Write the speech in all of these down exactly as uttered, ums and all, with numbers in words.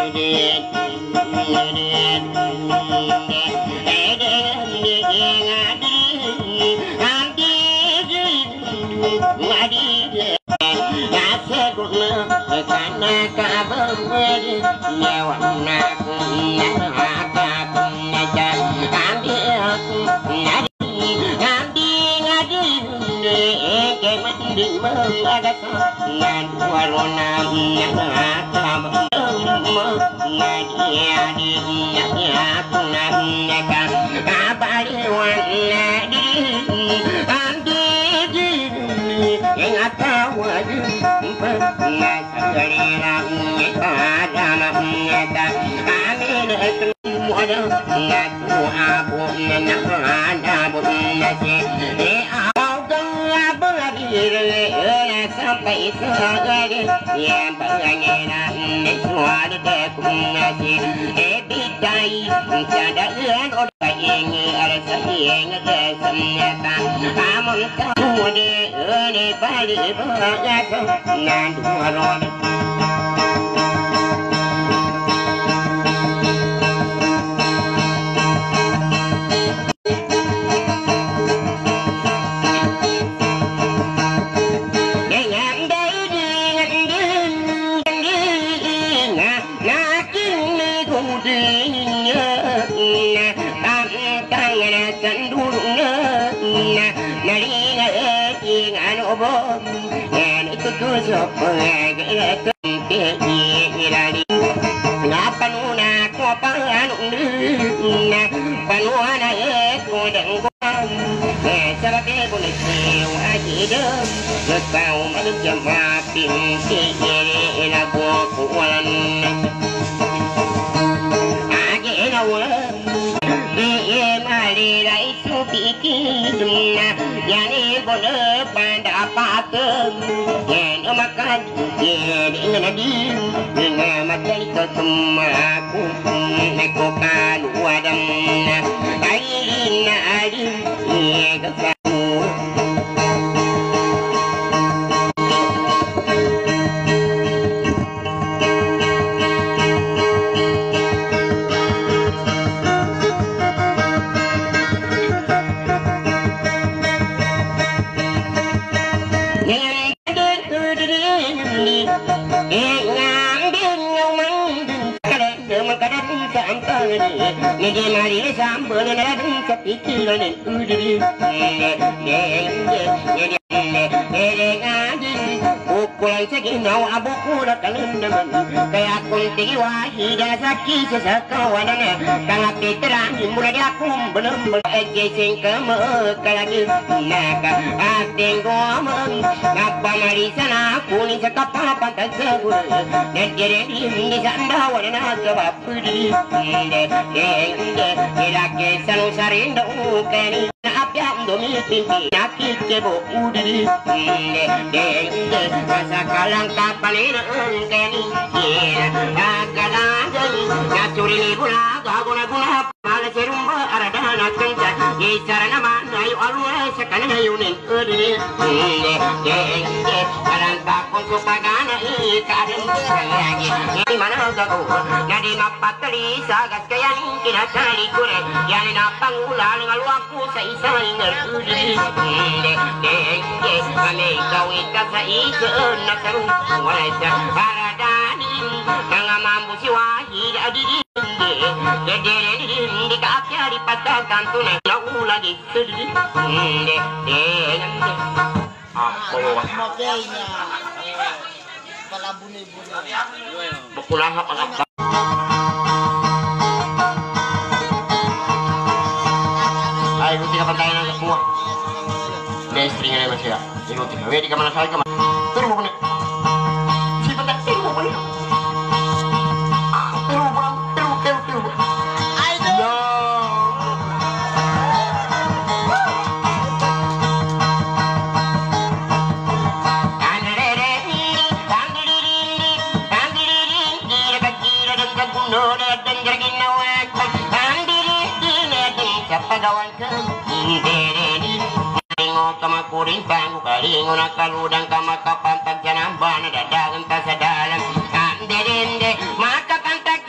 Kaludang kamakapantag janang bana dadagan ta sa dalam. Kandedende, makakantak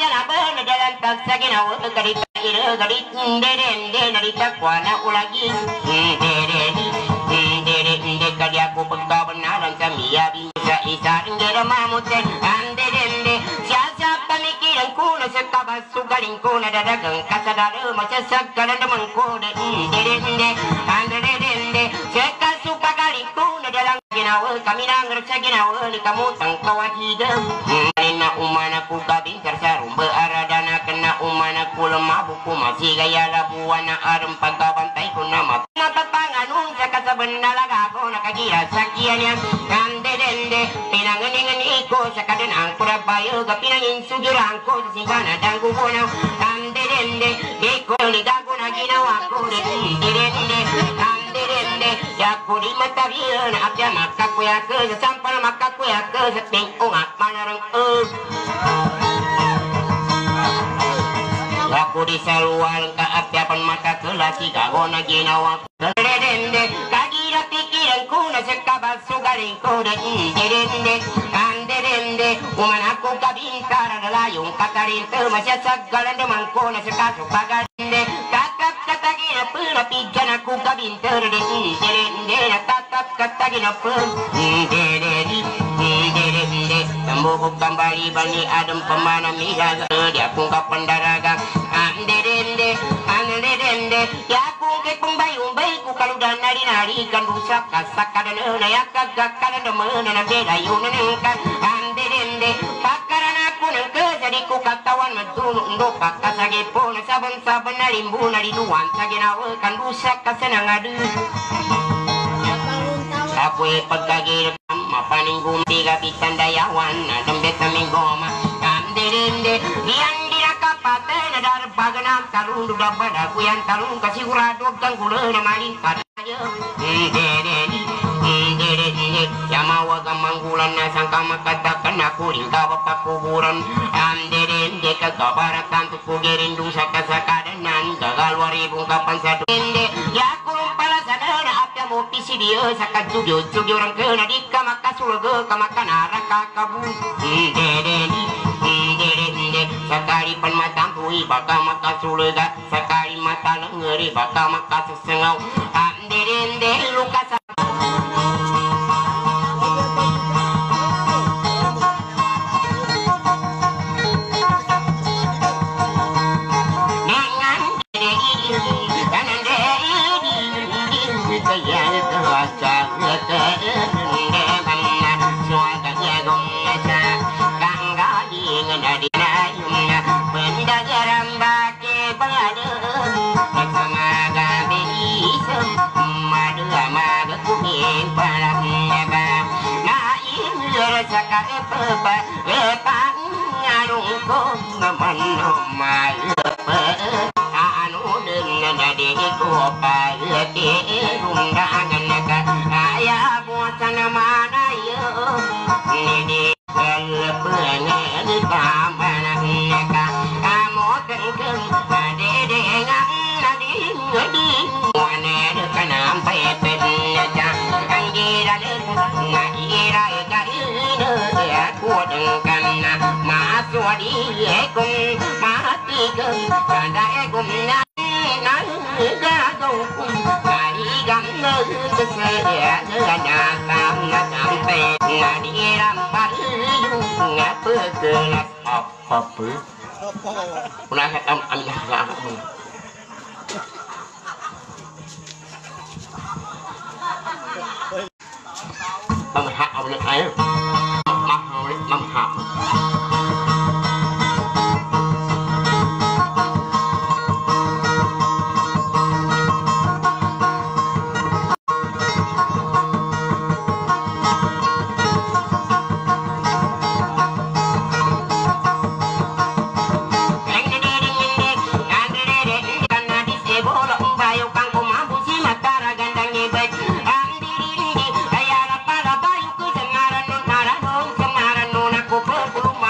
ginawa kadita ira kadit deren de narita kuana ulagi deren deren de kadi aku pagkabenaran kami ya bisa isa ngera mamuten deren de siapa pemikiran ku na sekabas sugaling ku na dadagang kasadara macam sagalan naman ku deren de deren de sekas supagaling ku na dalang ginawa kami nang ngerasa ginawa ni kamu tangkawa hidam na umana ku kabing karsa rumba aradana kena umana ku lemah buku masih gaya labuan na arem pagkabantay ko na mat napapanganong sa kasabanalaga ko nakagira sakyan yan kandedende pinanganingan iko sa kadenang purabayo ka pinanginsugiran ko sa simbana dang kubunaw kandedende iko ligago na ginawa ko dendende kandedende yaku di matabiyan abya makakuya ke sa sampal makakuya ke sa tingkungat manarang earth aku di saluang keabdian maka kelasi kago na ginawa dende kagira pikiran ku na sekabas sugaring ko dende dende uman aku kabintar dalayong kakarinte masya sagalan deman ko na sekaso pagande kakap katagina pula pijan aku kabintar dende tatap katagina pula dende dende tambukuk kembali bani adem pemana miraga dia pun kapandaraga dende dende ya aku ke pembayung baikku kalau dan nari nari kan rusak kasak kadan na ya kagak kadan demen na beda yun nengkan dende pakaran aku nang jadi ku katawan medunu ndo pakasage po na saban saban na limbu na dinuan saginawa kan rusak kasenang adu aku pagkagir mapaning gumti kapitan dayawan na dembet naming goma dende yang kapate na dar baganam talung duda bada kuyan talung kasih uradog kang gula na malin padaya dede dede dede yamawa gamanggulan na sangka makatakan aku ringka bapak kuburan am dede dede kagabaratan tu kugerin dusa kasakadanan gagal waribung kapan sadu dede ya kurung pala sadana apya mo pisi dia sakat jugyo jugyo orang kena dika maka surga kamaka naraka kabu dede dede sekali pan mata pui bakal maka surga sekali mata lengeri bakal maka sesengau dende luka dengan dede kanan dede kaya terasa dende mana suaka jagung nasa kangga ingin ada benda garam bake badem bersama gabi isem madu amaga kuning parak neba naim rasa kae peba lepang ngarung ko ngaman mai lepe anu dengan dadi ko pa lete rundangan naga aya buatan mana yo ni lepe ngene kamana neka amo kengkeng dede ngan nadi ngadi wane dekanam peten aja angira de ngira ga ine ya kudengkan ma suadi ekung mati gem kada egum na na ga dong kai gam ne se ya na tam na tam pe ngadi ram pa yu ngapa kelas apa pe pernah am am lah Mama hakเอาเลยไอ้มาเอาเลยมาหาPuluh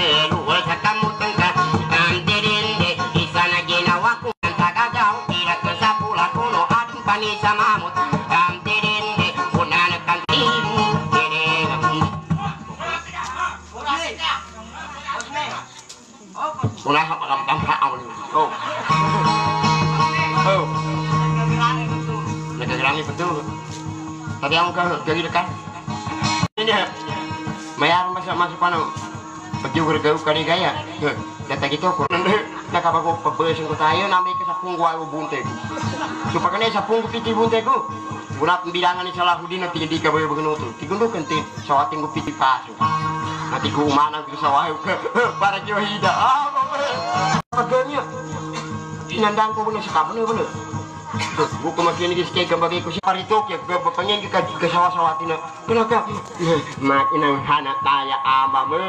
luwal sa kamutan ka ang dirinde isa na ginawa ko ang tagagaw ilat ka sa pula kuno at panisa mamut ang dirinde una nagkantin una sa pagkamkamkaan oh oh nagagrami betul tadi ako ka gagi dekat ini mayroon ba sa masuk ano pagjugur-gaw ka ni gaya data gitu ko nakabago pagbesin ko tayo namin ka sa pungwa o bunte ko so pagkanay sa punggo piti bunte ko wala akong bilangan ni Salahudin at hindi ka ba yung baganoto tigundukan ti sa ating ko piti paso nati ko umanang ko sa wayo para kiyo hida ah pagkanya inandaan ko muna sa kabano yun buko makinig kay kabagay ko si Paritok ya bapangyan ka kasawa-sawati na talaga makinang hana taya ama mo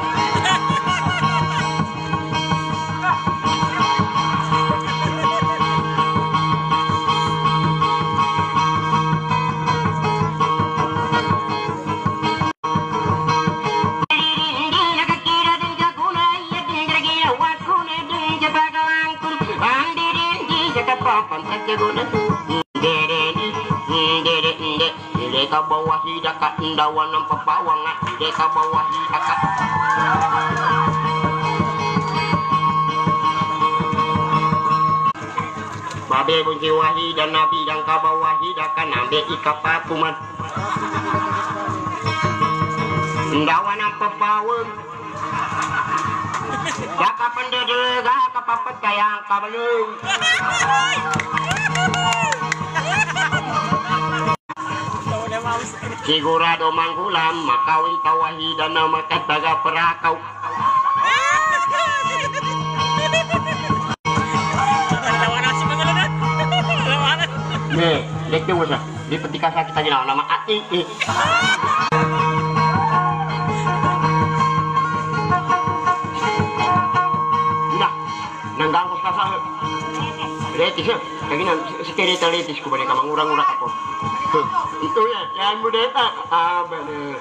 Deka bawah hidaka indawan ng papawang deka bawah hidaka babe bunci wahida nabi dan kabawah hidaka nabe ikapatuman indawan ng papawang daka pendedega kapapat kayang kabalung sigurado manggulam makawin tawahidan na makataga perakaw nih lihat tuh bos di petika sakit aja nama ati nah nanggang ko sa letis ya kayak gini sekereta letis ko balik kamang urang-urang ako itu ya yang muda tak ah bener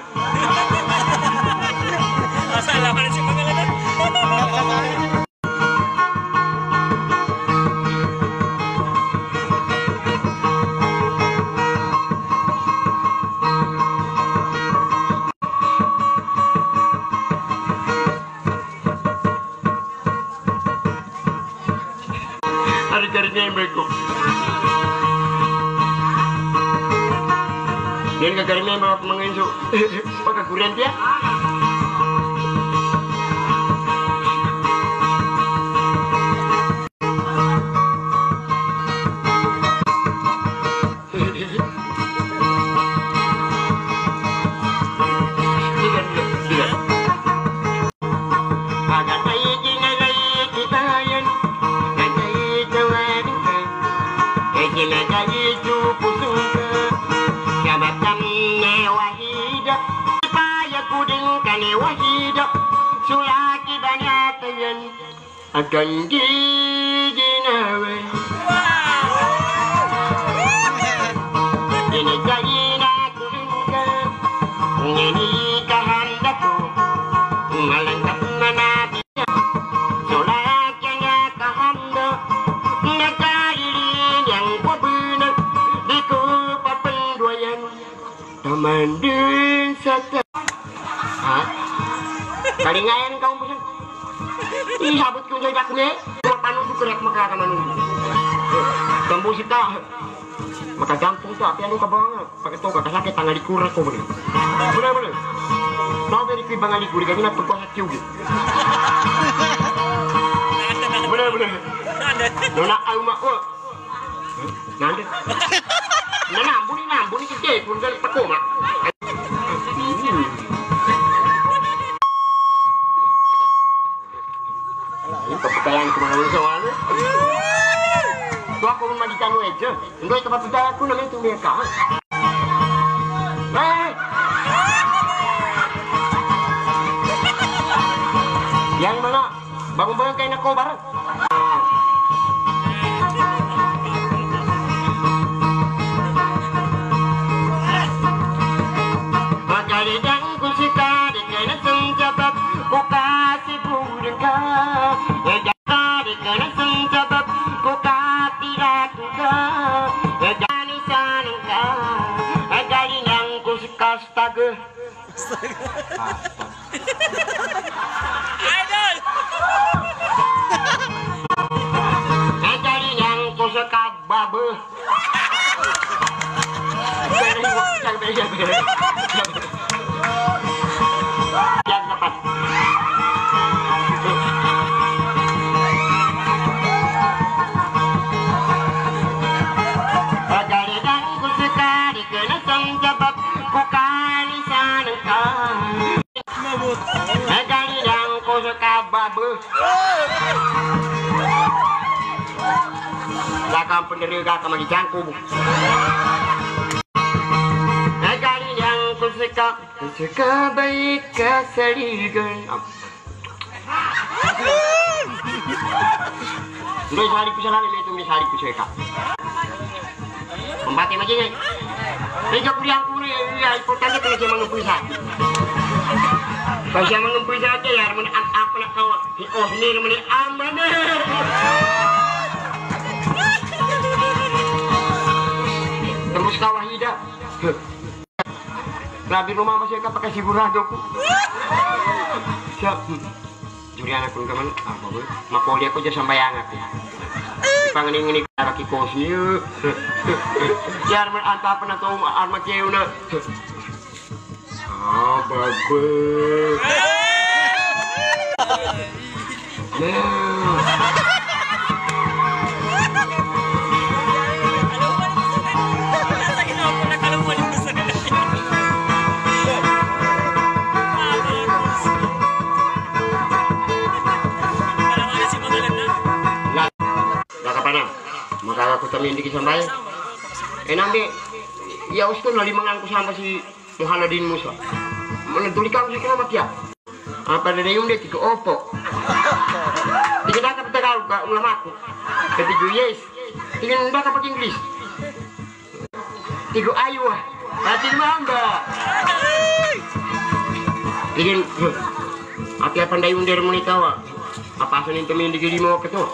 masalah mana sih pengalaman hari-harinya yang berikut dan kagarinya bawa mengensu pakai kurent ya akan giginawe ini kaina kuringka ini kahandaku malangkap manabiya sulaknya kahanda nakailin yang wabuna di kupa penduayan taman din sata ha kalingayan kau pesan ini sabut ko jay dakne paano ko korek makakamanong tambusik ka makagampong to api ano ka ba pag ito kakasakit ang alikura ko bener bener bener mau dari ko ibang alikura kaya napagko sa tiyugi bener bener nona ay umako nande nanambuni nambuni kasi kung galit ako ma kepercayaan kemana-mana soalnya tuh aku memandikan aja enggak tempat percaya aku namanya itu mereka eh yang mana bangun-bangun kayak nak kau bareng maka di dangku sika di kena senjata ku kasih Yang tepat. Pagalitan ko sekali kena sanjabab ko kalisan ka. Pagalitan ko sekabab. Lakang penderita ka magijangko. Pagalitan ko seka sekabay ka saligan. Hindi sari ko sa lalim ito may sari ko sa eka. Pembati macam ni. Saya kuliah kuliah ya importannya kalau saya mengempu saja. Kalau saya mengempu saja ya mana apa nak kau? Oh ni mana aman. Tembus kawah hidup. Nabi rumah masih kau pakai siburan doku. Siap. Jurian aku kaman apa bu? Makoli aku jadi sambayang aku. Panganing ini kaki kosi. Jar berantap na to arma keu na. Ah bagus. Maka aku tamin di sampai. Eh nanti ya uskon lali mangangku sama si Muhammadin Musa. Menentuli kamu sih kena makia. Apa dari yung dek ko opo. Tiga dah kapag tagal ka ulam aku. Ketiga yes. Tiga dah kapag English. Tiga ayu ah. Hati mangga. Tiga apa apa pandai yung dari monitawa. Apa asalin tamin di giri mo keto.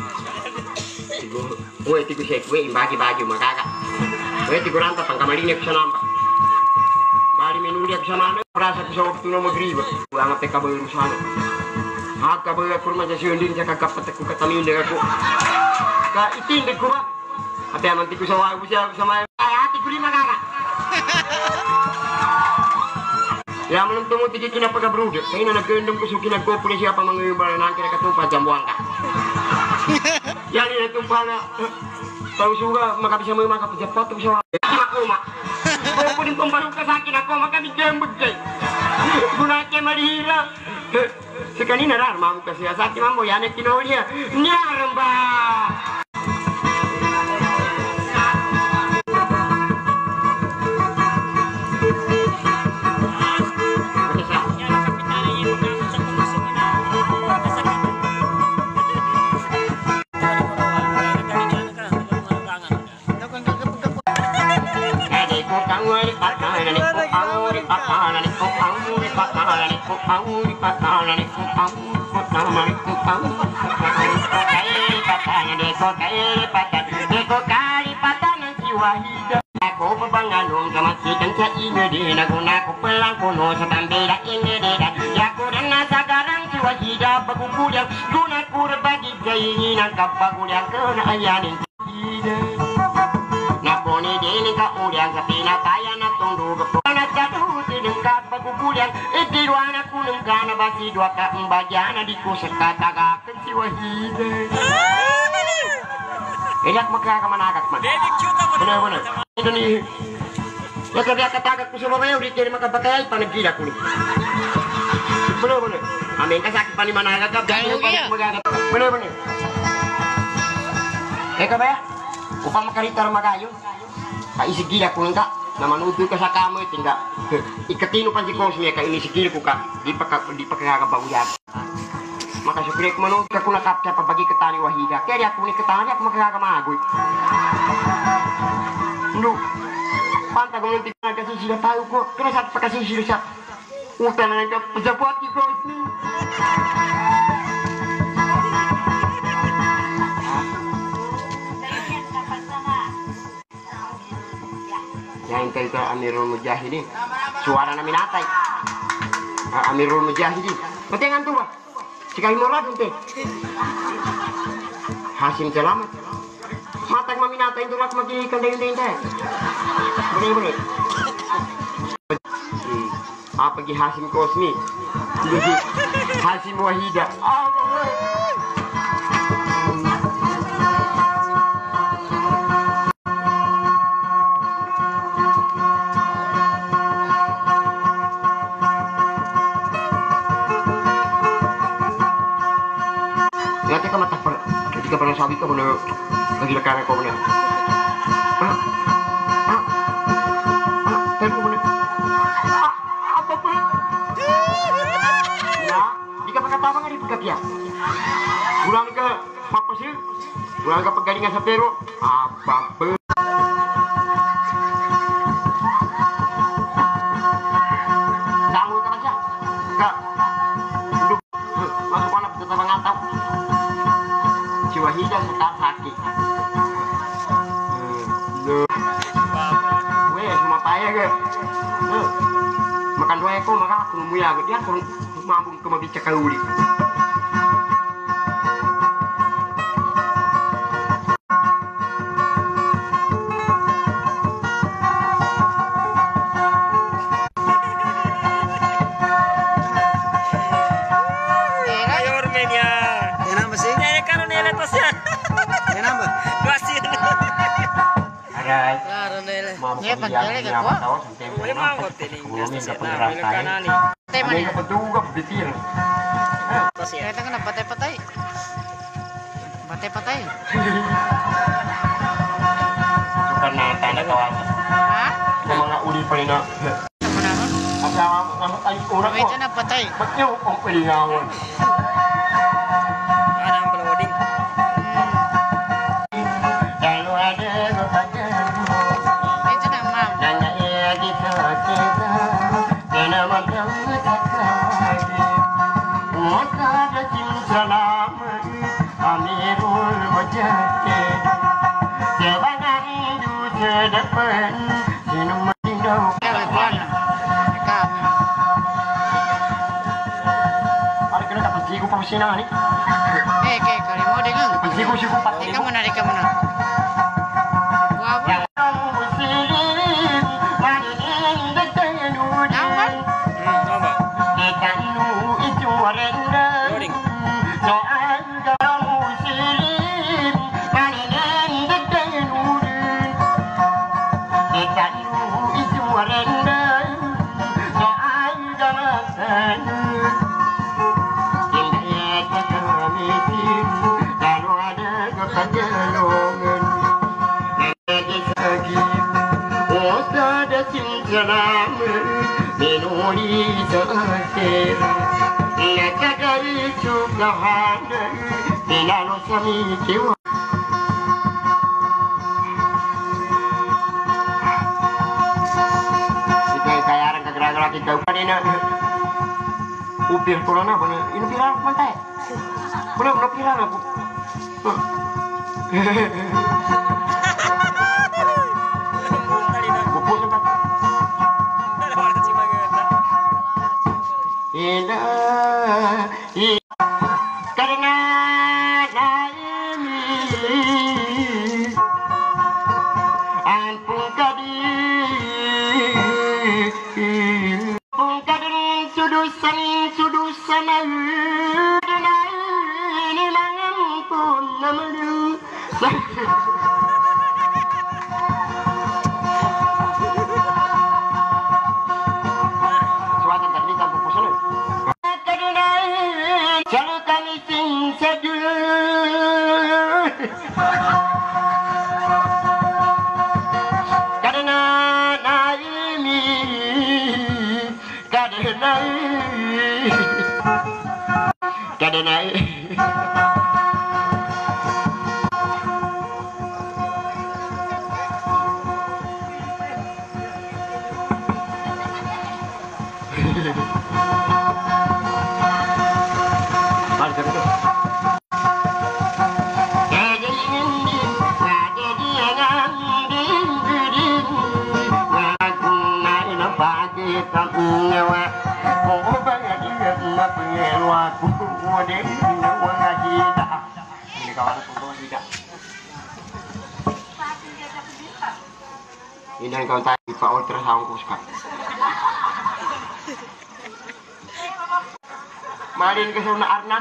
Weh tiku sek weh bagi bagi makaka. Weh tiku ranta pangkamali ni kusana amba. Bari menu dia kusana perasa kusana waktu nama griba. Wah ngate kabel rusana. Hak kabel kurma jasi undin jaka kapat aku katami undin aku. Ka itin deku ba. Ate aman tiku sawa busia sama ay hati kuli makaka. Ya menentumu tiki kina paga brude. Kaina na gendem kusuki na ko polisi apa mangibal nang kira katupa jambuanga. Yang ini tumpana tahu juga maka bisa mau maka pejabat tuh bisa aku mak kau pun pembaru kesakin aku maka dijembek jay guna kemarira sekali narar mau kasih sakit mambo ya nek kinonya nyaramba Aku bebanganung kemasikan sa inyo din naguna ko pelang kuno sa tambira ini dedan yaku dan nasa garang si wahida bagugulyang guna kur bagi gayin ang kapagulyang kena ayanin ide naponi din ka ulyang sa pinatayan na tungdugo na jatuh din ka bagugulyang itirwana kunang kana basi dua ka mbagyan di ko sa katagakan si wahida Enak magkakamanagat man. Benar-benar. Ito ni... Ya kaya katagak ko sa mamayaw, di kaya makabakayay, panagkila ko ni. Benar-benar. Amin kasakit pa ni managat ka. Benar-benar. Eka ba ya? Upang makaritar magayon. Kaisigila ko nga. Na manudoy ka sa kamoy, tingga. Ikatino pa si Cosme, ka inisigila ko ka. Di pa kakabawyan. Maka syukur ko manong ka kuna kapta pabagi ketani wahida kaya aku ni ketani aku magagamagoy lu pantag mo nanti na kasi sila tayo ko kaya sa pa kasi sila sa utang na ka pejabat ki ko ni yang itu itu Amirul Mujahidin suara na minatay Amirul Mujahidin patingan tu ba Sekali murah nanti Hasim selamat matang maminata itu lak maki kandang-kandang boleh boleh Apa pergi Hasim Kosmi? Hasim Wahida. Nanti kamu tak pernah, ketika pernah sabi kamu nak lagi lekan kau benar. Ah, ah, ah, tengok benar. Ah, apa pun? Ya, jika pakai apa nggak dipegang dia? Pulang ke apa sih? Pulang ke pegadingan sapero. Apa pun? Kamu tak baca? Enggak. Duduk, masuk mana? Kita mengantau. Wahida sekarang sakit. Gue cuma payah ke. Makan dua ekor maka aku muya dia aku mampu ke mabica kauli. Ya, panjangnya ke gua. Boleh mau tadi. Teh mana? Juga betul. Kita kena patai-patai. Patai-patai. Karena tanda kawan. Hah? Mga uli pa rin na. Sama nama? Ang ang ay kurang ko. Wait na patay. Ba't niyo kung pilingawan? Ada ang peloding. Kalau ada kepadan Wait na ma'am. nanya ia kita kita kena macam lagi. Maka ada salam Amirul Mujahid. Sebanang du sedepan sinum tinggal. Kaya buwan. Ikaw. Ada kena dapat sigo pa sina ni. Eh, kaya kali mo dengan. Sigo sigo pat. Ikaw muna, ikaw muna. Guwapo. Naman? Hmm, apa? Loading. Menuli terakhir Lekadar juga hadir Bila sami kiwa Kita kayaran ke gerak-gerak kita Bukan ini Upir corona bener Ini piran pantai Bener bener piran aku Bupus sempat Ilahi karena naimi ampun kadir ampun kadir sudusan sudusan ini mengampun namalu suatan tadi tanpa pusan Kalau kami sing sedul Karena naimi Karena naimi Karena naimi Ini kau tadi Pak Ultra sama Kuska. Marin ke sana Arnan.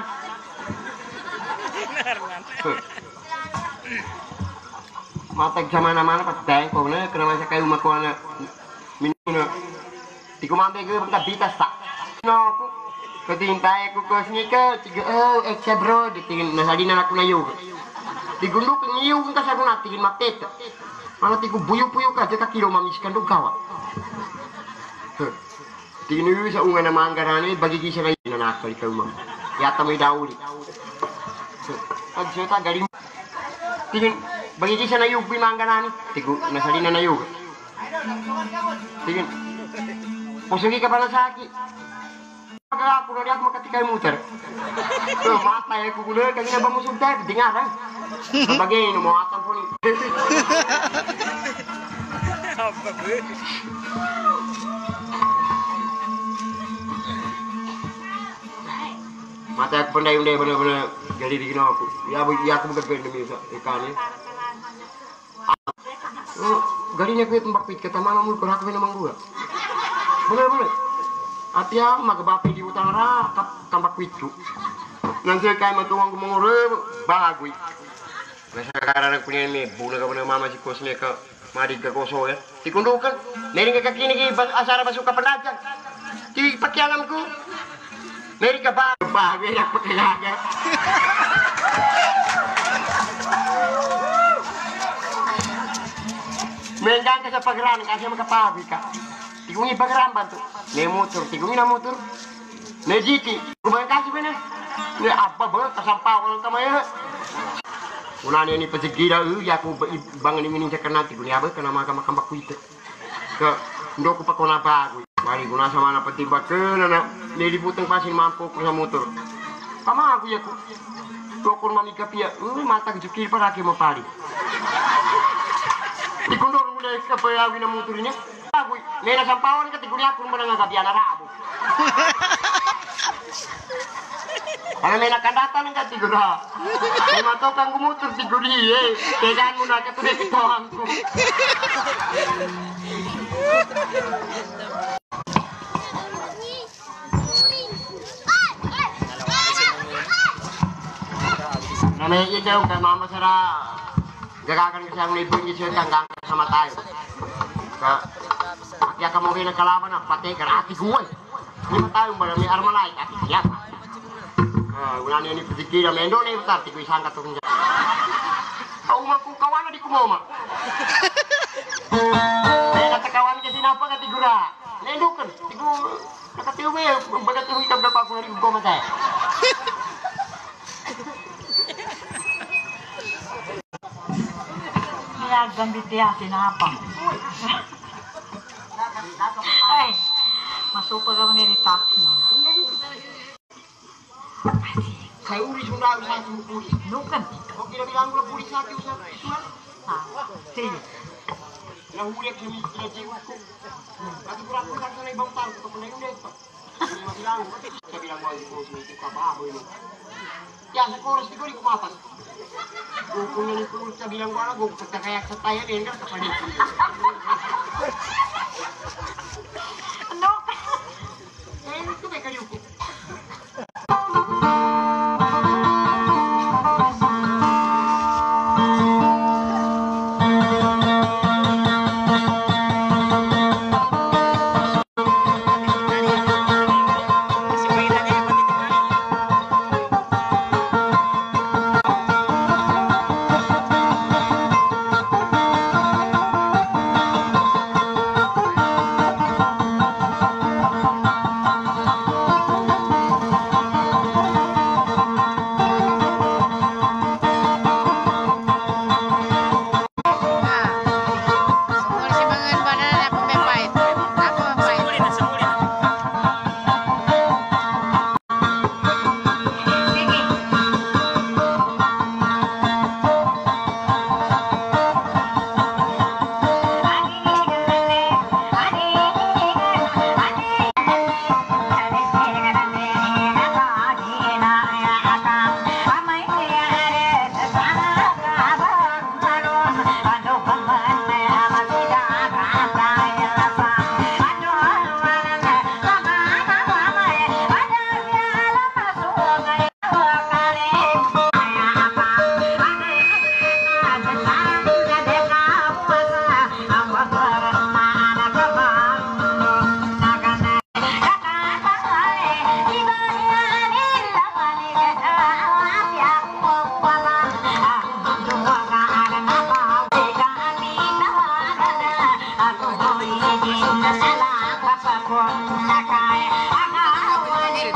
Matag sa mana-mana pas dahil ko na kena masa kayo makuha na minuna. Di ko mamay ko pagkabitas ta. No, katintay ko ko snika, tiga oh ekstra bro, ditingin nasali na ako na yoga. Tigundok niyo kung kasi ako natingin mapeta. Mana tigo buyo-buyo ka, jika kilo mamiskan do kawa. Tingin niyo sa unga na manggarani, bagi kisa na yun na nakakali ka umang. Yata may dauli. Pag siya ta, galing. Tingin, bagi kisa na yung manggarani, tigo nasali na na yoga. Tingin, pusugi ka pala sa akin. Pag ako na ako makatikay muter. So, matay ko kulo, kanina ba musog tayo, dengar ha? Sabagay, numuhatan po ni. Apa be? Matay ako panday yung day, bener-bener jadi di ako. Ya, ya aku magagawin namin sa ikan eh. Galing niya ko itong bakpit, katama na mo, kung ako naman gula. Bener-bener. At yan, magabapi di utang ra, tambak witsu. Nanti kayak matuang kumangure, bagoy. Nasa kararag po niya may bula ka po ng mama si Kosme ka, madig ka koso ya. Tikundukan, meron ka kakinig asara basuka panadyan. Ti pakialam ko, meron ka ba? Bagoy na pakilaga. Menggang ka sa pagran, kasi magkapabi ka. Tigungi pagramban tuh, ne motor, tigungi na motor, ne jiti, kumain kasih bener, ne apa ber, kesampah kalau tamanya, unani ini pesegira, ya aku bangun ini cakap nanti, guni apa, kena makan makan baku itu, ke, ndo aku pakai apa, wali guna sama anak petimbak ke, nana, ne diputeng pasin mampu ke motor, sama aku ya aku, tuh aku mami kapia, uh mata kecil pada aku mau pari, dikundor mulai kapaya wina motornya. Aku, lena sampawan ka tiguri ako mo nga gabi na rabo. Ano lena kandatan nga tigura. Ay matokang gumutur tiguri eh. Tegan mo na ka tuloy kitohan ko. Namay ikaw kay mama sara. Gagakan kasi ang libon niya tanggang sama tayo. Ka ya kamu kena kalaban nak patay karati gue. Lima tahun baru mi arma lain ati siapa. Ah, ulan ini pikir mendo nih bentar tiku sangka tuh. Kau maku kawan di kumoma. Eh kata kawan ke sini apa kata gura. Mendo kan tiku kata tiu me bagat tuh ikam berapa aku dari kumoma saya. Kaya gambit dia sinapa. Ay, masuk ka naman ni taxi. Kayu uri sudah usah puri. Nukan. Kok kira bilang gua puri sakit usah isuan. Ah, sige. Yang uri yang kami kira jiwaku. Tapi kurang kurang sana ibang tahu ke penai udah itu. Dia bilang, saya bilang gua itu itu apa apa ini. Ya sekolah itu di kumapas. Gua ini pun saya bilang gua gua kata kayak setaya dia enggak kepada itu. Ano? Eh itu kayak kayu.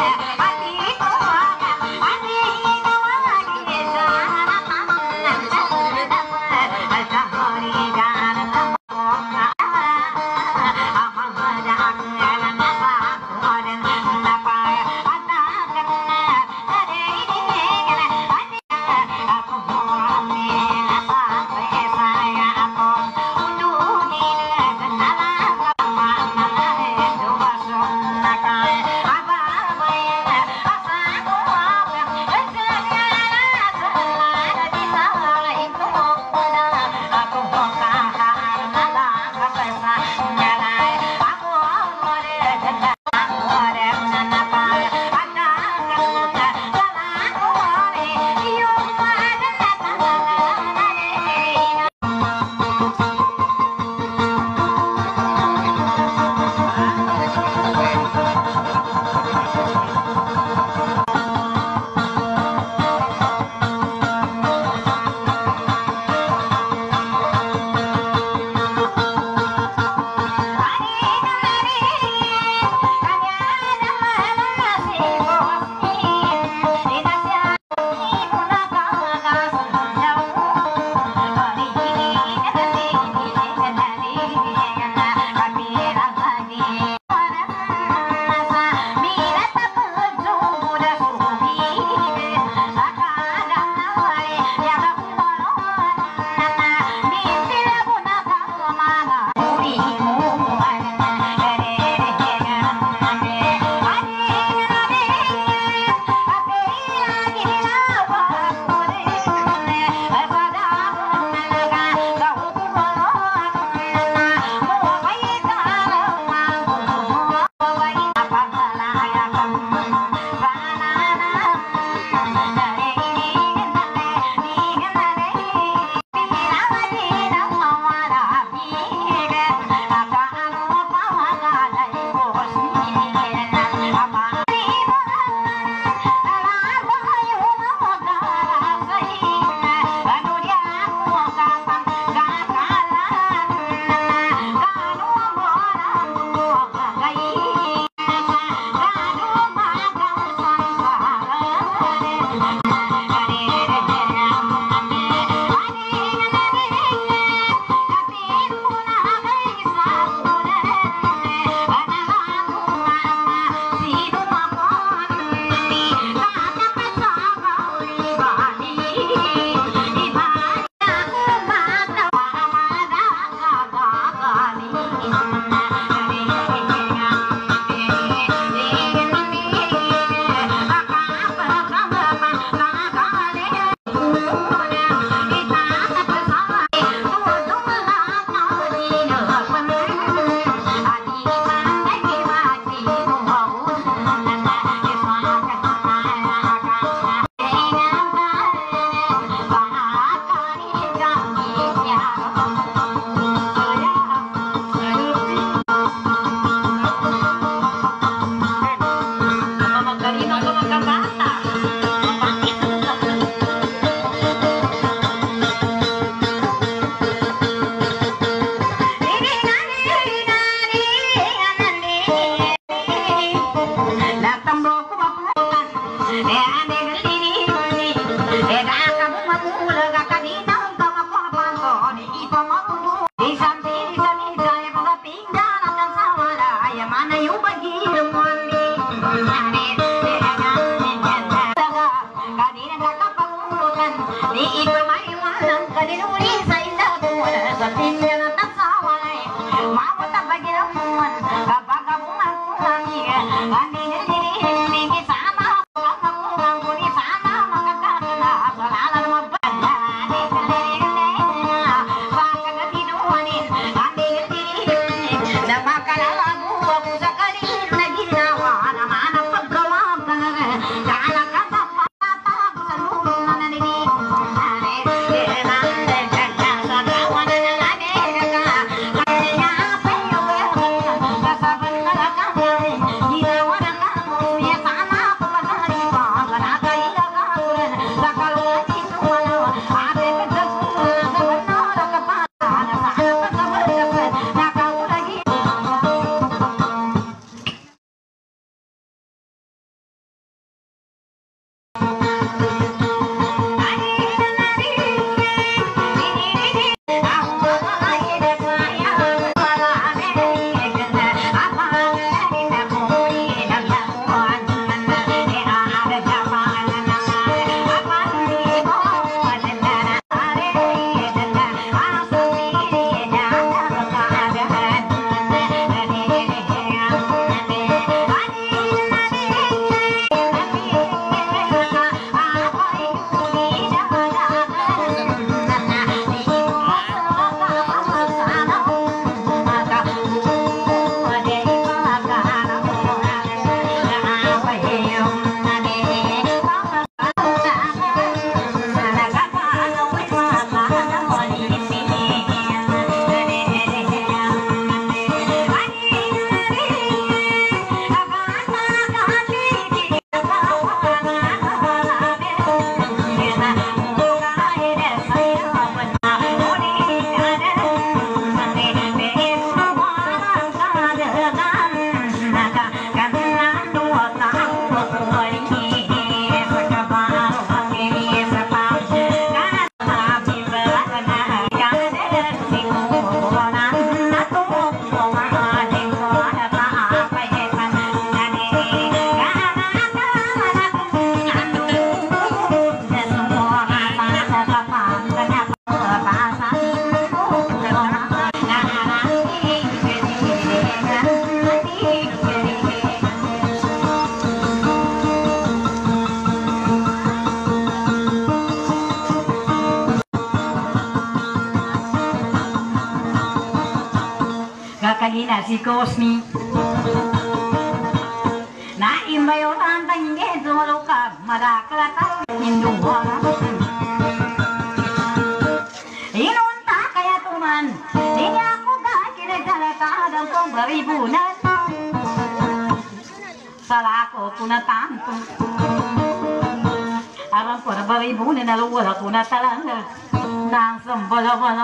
Sama ya si Kosmi. Na imbayo tantang gezo loka madakalata hindungan. Inunta kaya tuman, ini aku gak kira jalata dan kong beribunan. Salah aku kuna tanto. Alam ko na beribunan na luwala kuna talanga. Nang sembala-bala.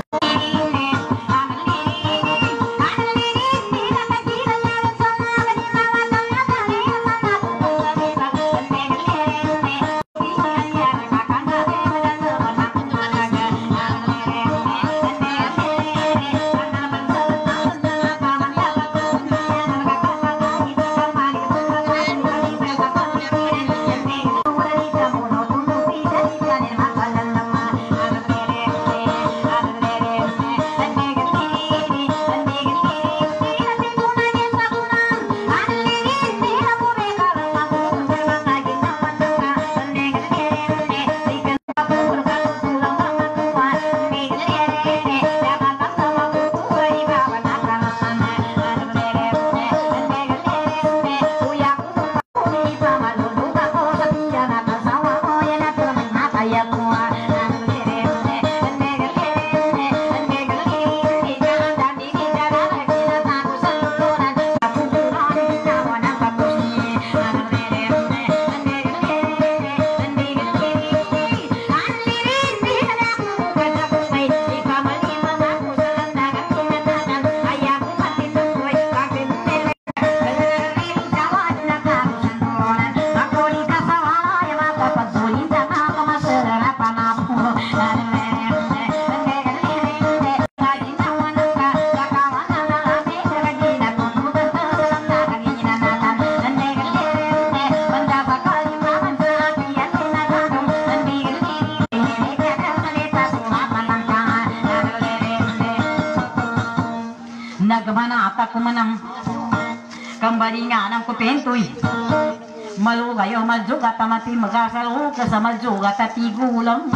Nagmana apa kumanang kembali nga ng kupentoy malugayo maljuga tamati magasalo sa maljuga tati gulang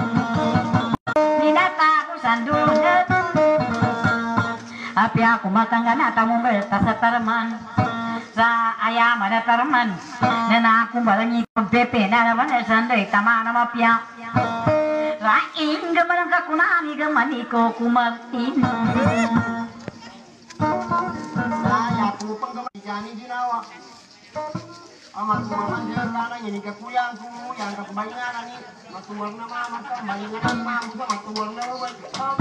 ninata ko sandunan api ako matangga tamu berta sa taraman sa ayaman na taraman na na akong balangi pepe na naman na sanday tama na mapya raing gaman ang kakunani gamani ko kumartin. Saya pupang gamay jani ginawa. Amat kumaman dia sana ini kekuyang ku yang kebayangan ini matuwang na mama sa bayangan na mama sa matuwang na wal.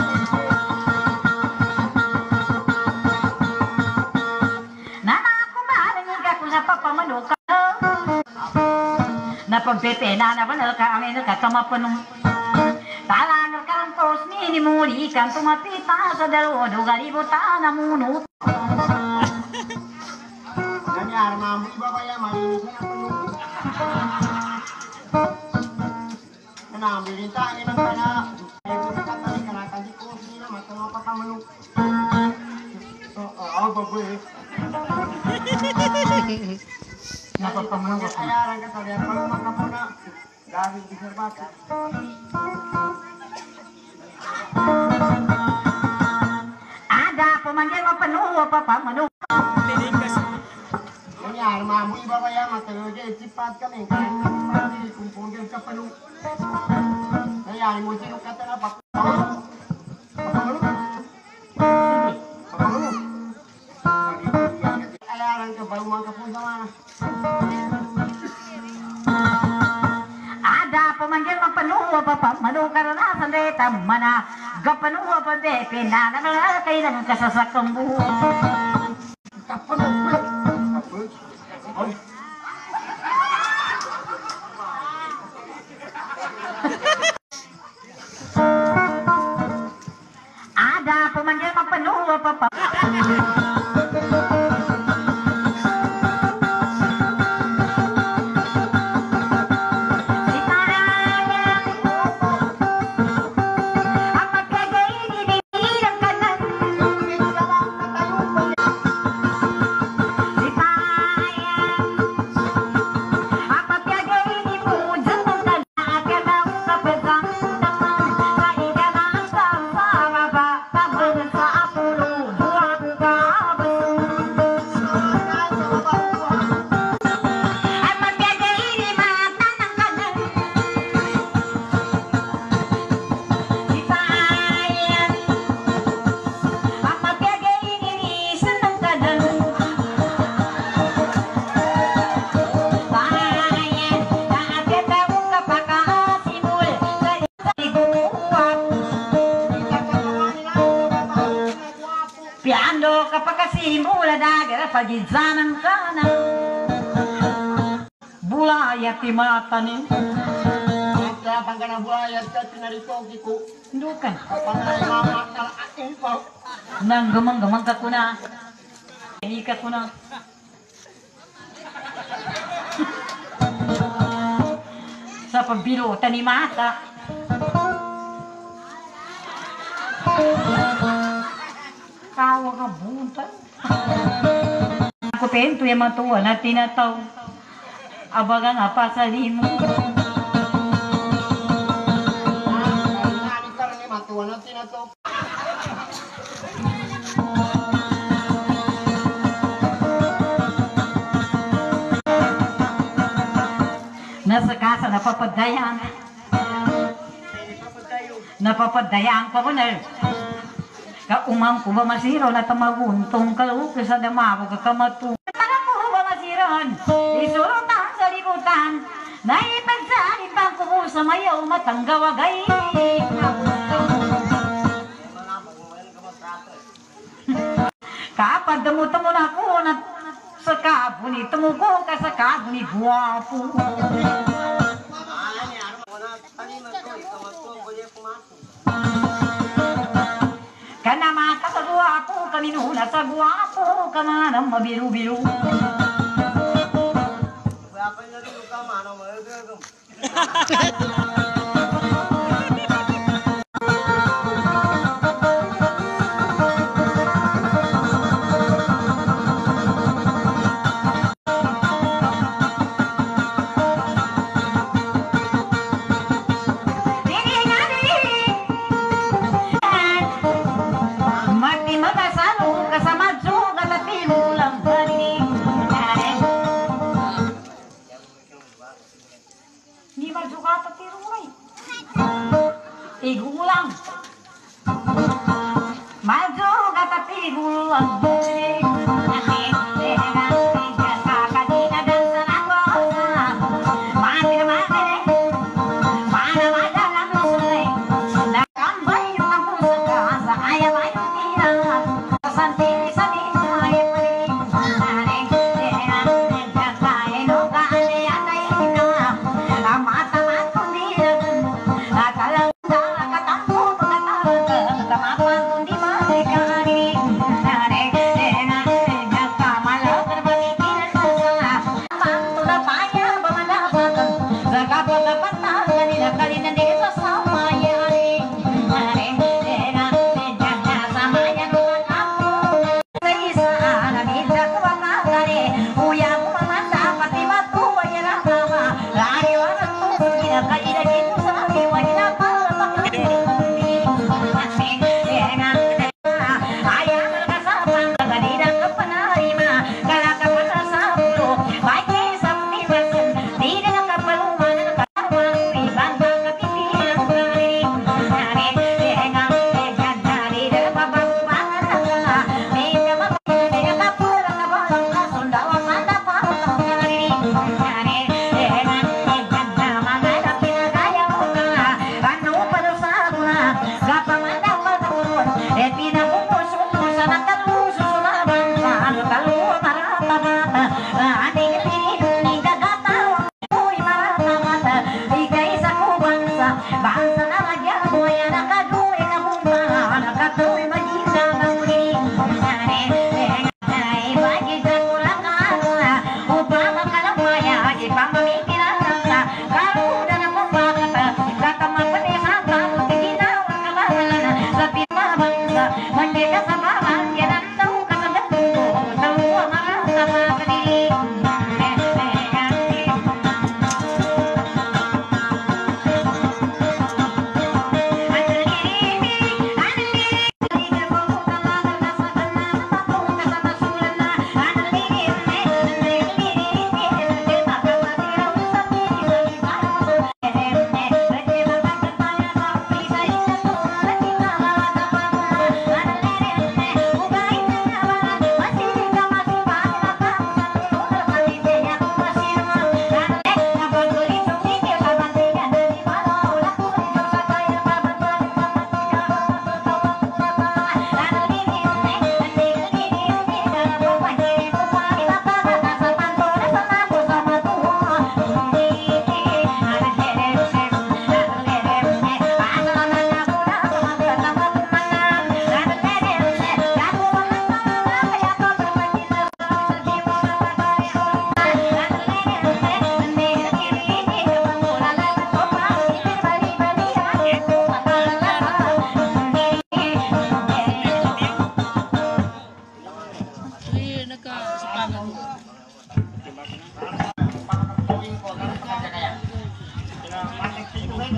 Nana ako mahalingin ka kung sa papamanuka. Napagpepe na na ba na kami nakatama pa nung talangar ka ang tos minimuli kang tumapita sa dalawa dugalibutan na munot. Nanyar mambu iba kaya malinis na penuh. Menambil dinta ini nang kana. Aku kata ni kana kaji kursi na mata apa kamanu. Oh, apa boleh? Napapamanuka ka. Kaya orang kata dia kalau makan puna dari bisar batu. Ada pemanggil penuh papamanuka. Nanyar mambu iba kaya mata je cepat kami kan. Kumpul dia ke penuh. Nanyar muci kata apa? Papamanuka. Papamanuka. Ayaran ke baru mangka pun sama. Ada pemanggil penuh papamanuka na sandai tamana gapenuh pabepe na na kay nang kasasakambu. Ada pemanggil penuh papa. Sipaya kasih mula dagar pagi zanang kana bulaya ti mata ni Kaya pangkana buaya sa tinaritogi ko. dukan Pangkana mama malaking pa. nang gemang-gemang ka kuna ini ka kuna sa pambiro tani mata kawa ka bunta ako pento yung matuwa na tinataw abagang apa sa limo Nani karang matuwa na tinato. nasa kasa napapadayaan napapadayaan pa ko na ka umang ko ba masiro na tamaguntong kalu sa damago ka kamatu para ko ba masiron isurutan sa libutan naipagsalit bang ko sa mayaw matanggawagay kapag damo-tamo na ko na sa kabuni tumugo ka sa kabuni guwapo kana mata sa guwapo kaninuna sa guwapo kamanang mabiru-biru mati magasalu kasama juga tapi ulang hari di maju kata tirulai igulang maju kata tigulang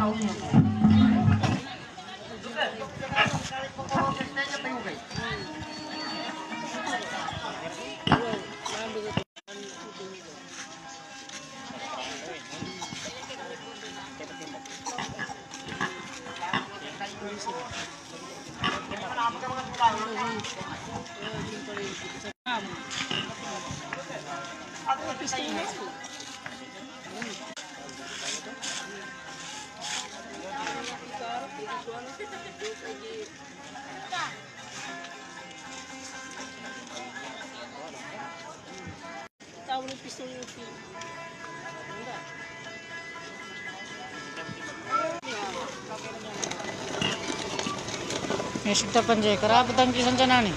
tahunya. Ya sudah panjai kerabutan kisan sana nih.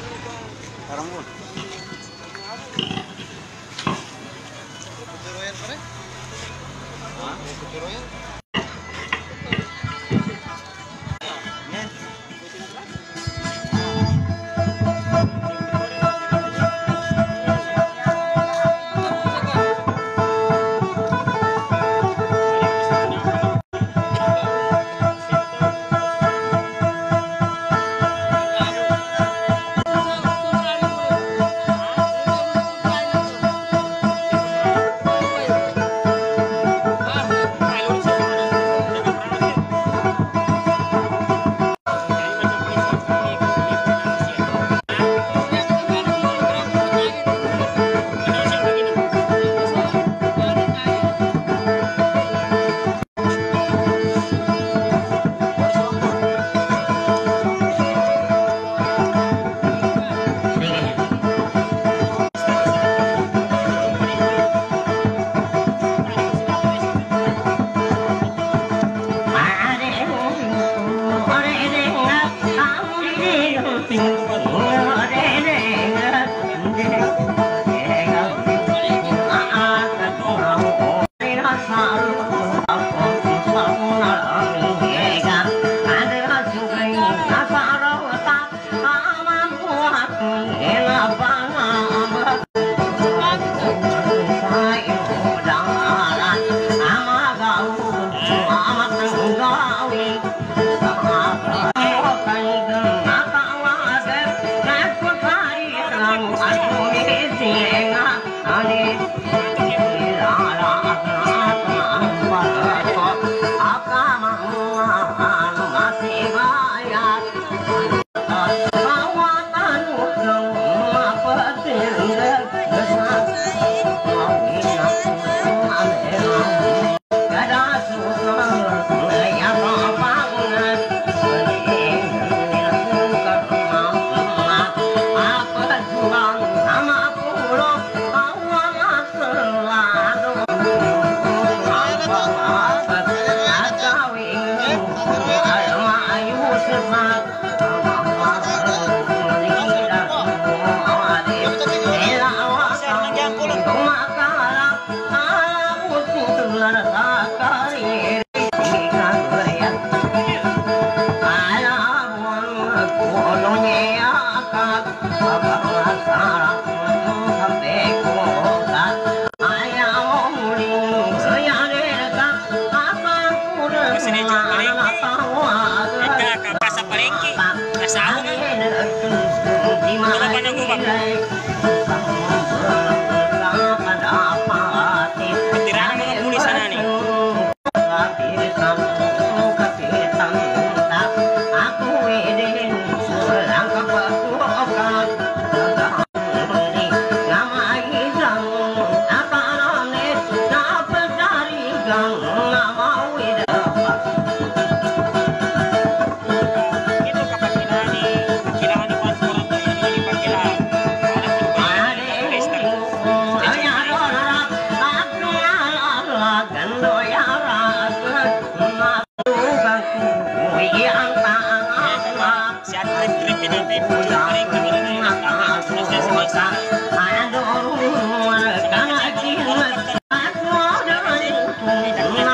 Aduh,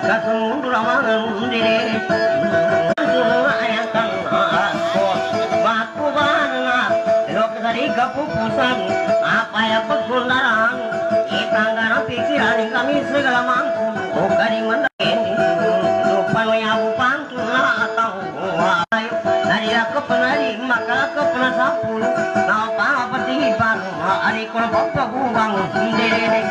kasemundur amangan undire ayatan aku baku bana lok dari kepupusan apa ya pegundaran itanggara pikiran kami segala mampu oh kari mendain lupa ya pantuna atau ayo dari aku penari maka aku pernah sapul nah apa apa tiban ari kol papa gubang dere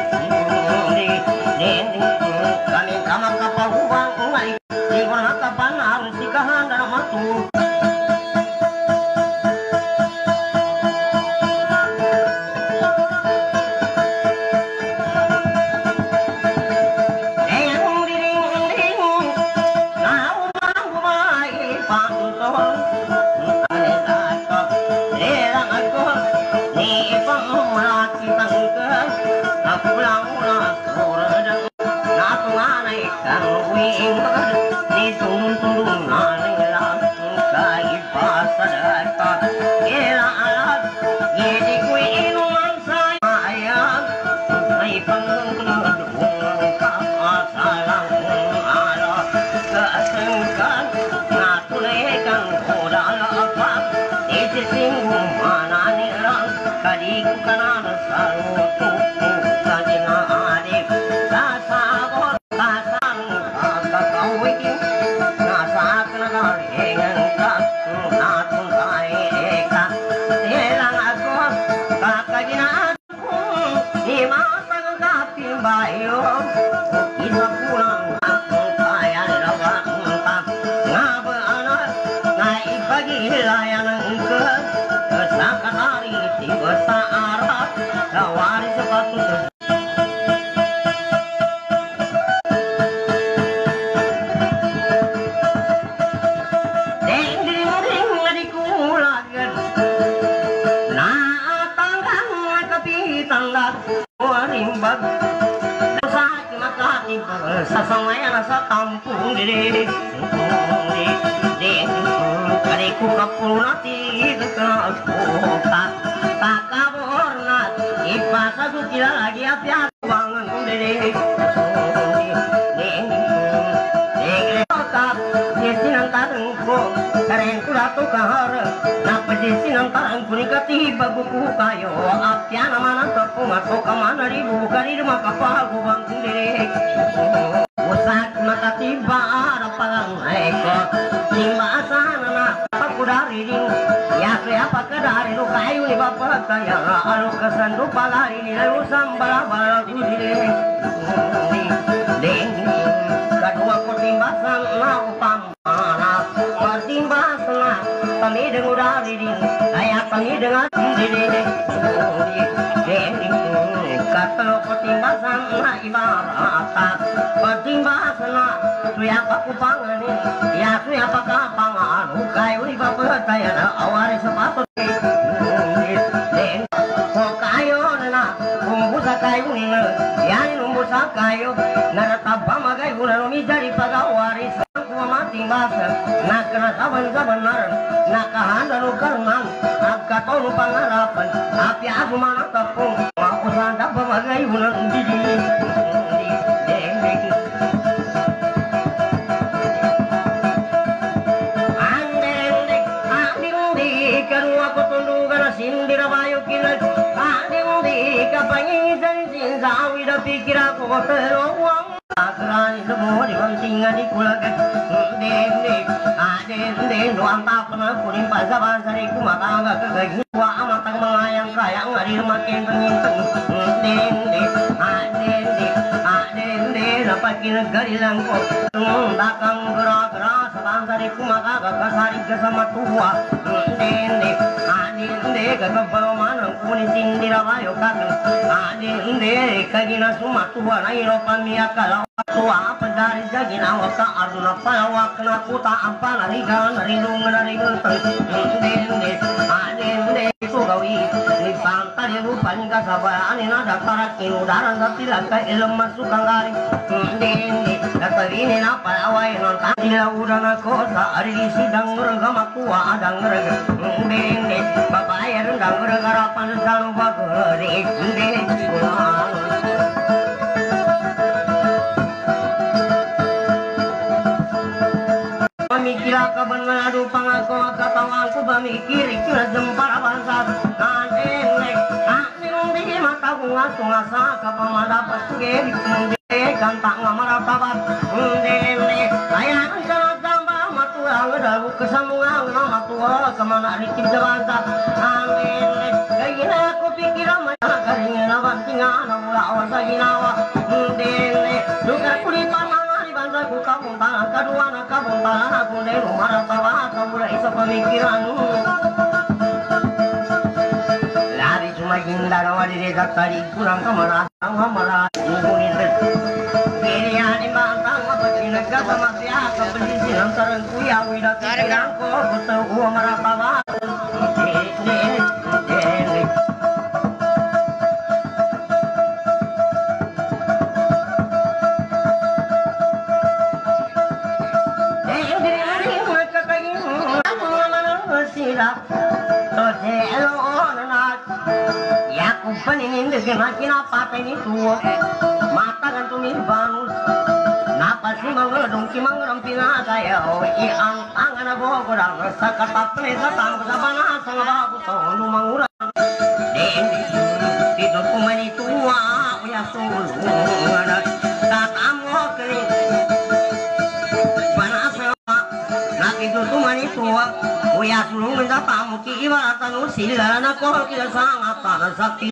kami kamar kapal gubang ngai di kona kapan harus dikahan dalam matu sasamayan sa kampung diri kali ku kapulati dekat kota tak kaborna ipasa tu kira lagi api bangun diri desinan tareng ko karen ku ratu kahar napa desinan tareng ku nikati babuku kayo apya namana tapu mato kamana ribu kari rumah kapal ku bangun diri usak mata tiba arapalang eko lima asana na pakudari ring ya siapa kedari lu kayu ni bapak kaya alu kesandu palari ni lalu sambala bala diri ding kadua kotimbasan na upamana kotimbasan kami dengar dari ring ayah kami dengar diri ding kata kotimbasan na ibarat kotimbasana siapa kupangani ya siapa kapangan kayu di bapak kaya na awari sepatu den ko kayu na umbusa kayu ni yani umbusa kayu na tabama kayu na mi jadi pagawari ku mati masa na kana saban sabanar na kahanda lu karman agka tolu pangarapan api aku mana tapung aku sanda pamagai ulang didi pikir aku teruang akan semua dibantingkan di kulakan den den aden den doang tak pernah kuning pasar pasar itu mata agak kegagi wah amatang melayang kayang ngari makin ternyinteng den den aden den aden den apa kira gari langko takang gerak-gerak sebangsa itu maka agak kasari sama tua den den aden den kekebal mana kuning tindira bayo kakek aden den kagina suma tua na iropan miya kalau tua pedari jagina waka aruna palawa kena kuta apa nariga narinung naringung den den aden den sugawi ni pantari rupan kasabaran ina datarak inudaran tapi laka ilmu masuk kangari den den lakari ni na palawai non tandila udana kota ari di sidang mergama tua adang merga den den babayar ndang mergarapan salu bagari den ya kebenadu pangako katawangku pamikir ikna para bangsa kanene kaneng di mata bunga sungasa kapamada pasuge di kantang ngamara tabat ndene ayang kana tamba matua ngadalu kesamungan matua kemana dikip bangsa kanene gayina aku pikir mana karingena bantingan mula awasa ginawa ndene duka kulipan ku kamu tangan kedua nak kamu tangan aku dulu marah tawa kamu mulai sepemikiran lari cuma hindar wadi desa tadi kurang kemana sama marah ngomongin kiri ani bantang apa cina kata masih aku beli siang terang kuya widak kirang ko betul gua marah tawa Paningin dengan kina apa ini tua mata gantung ini banus napa sih mengadung ki mengadung pina saya oh iang tangan aku kurang sakata pelita tang sabana sang babu tonu mangurang den tidur kumani tua ya sulu ada tatamu kering panas nak tidur kumani tua Uya sulung minta tamu ki ibaratan usila na ko kita sangat tanah sakti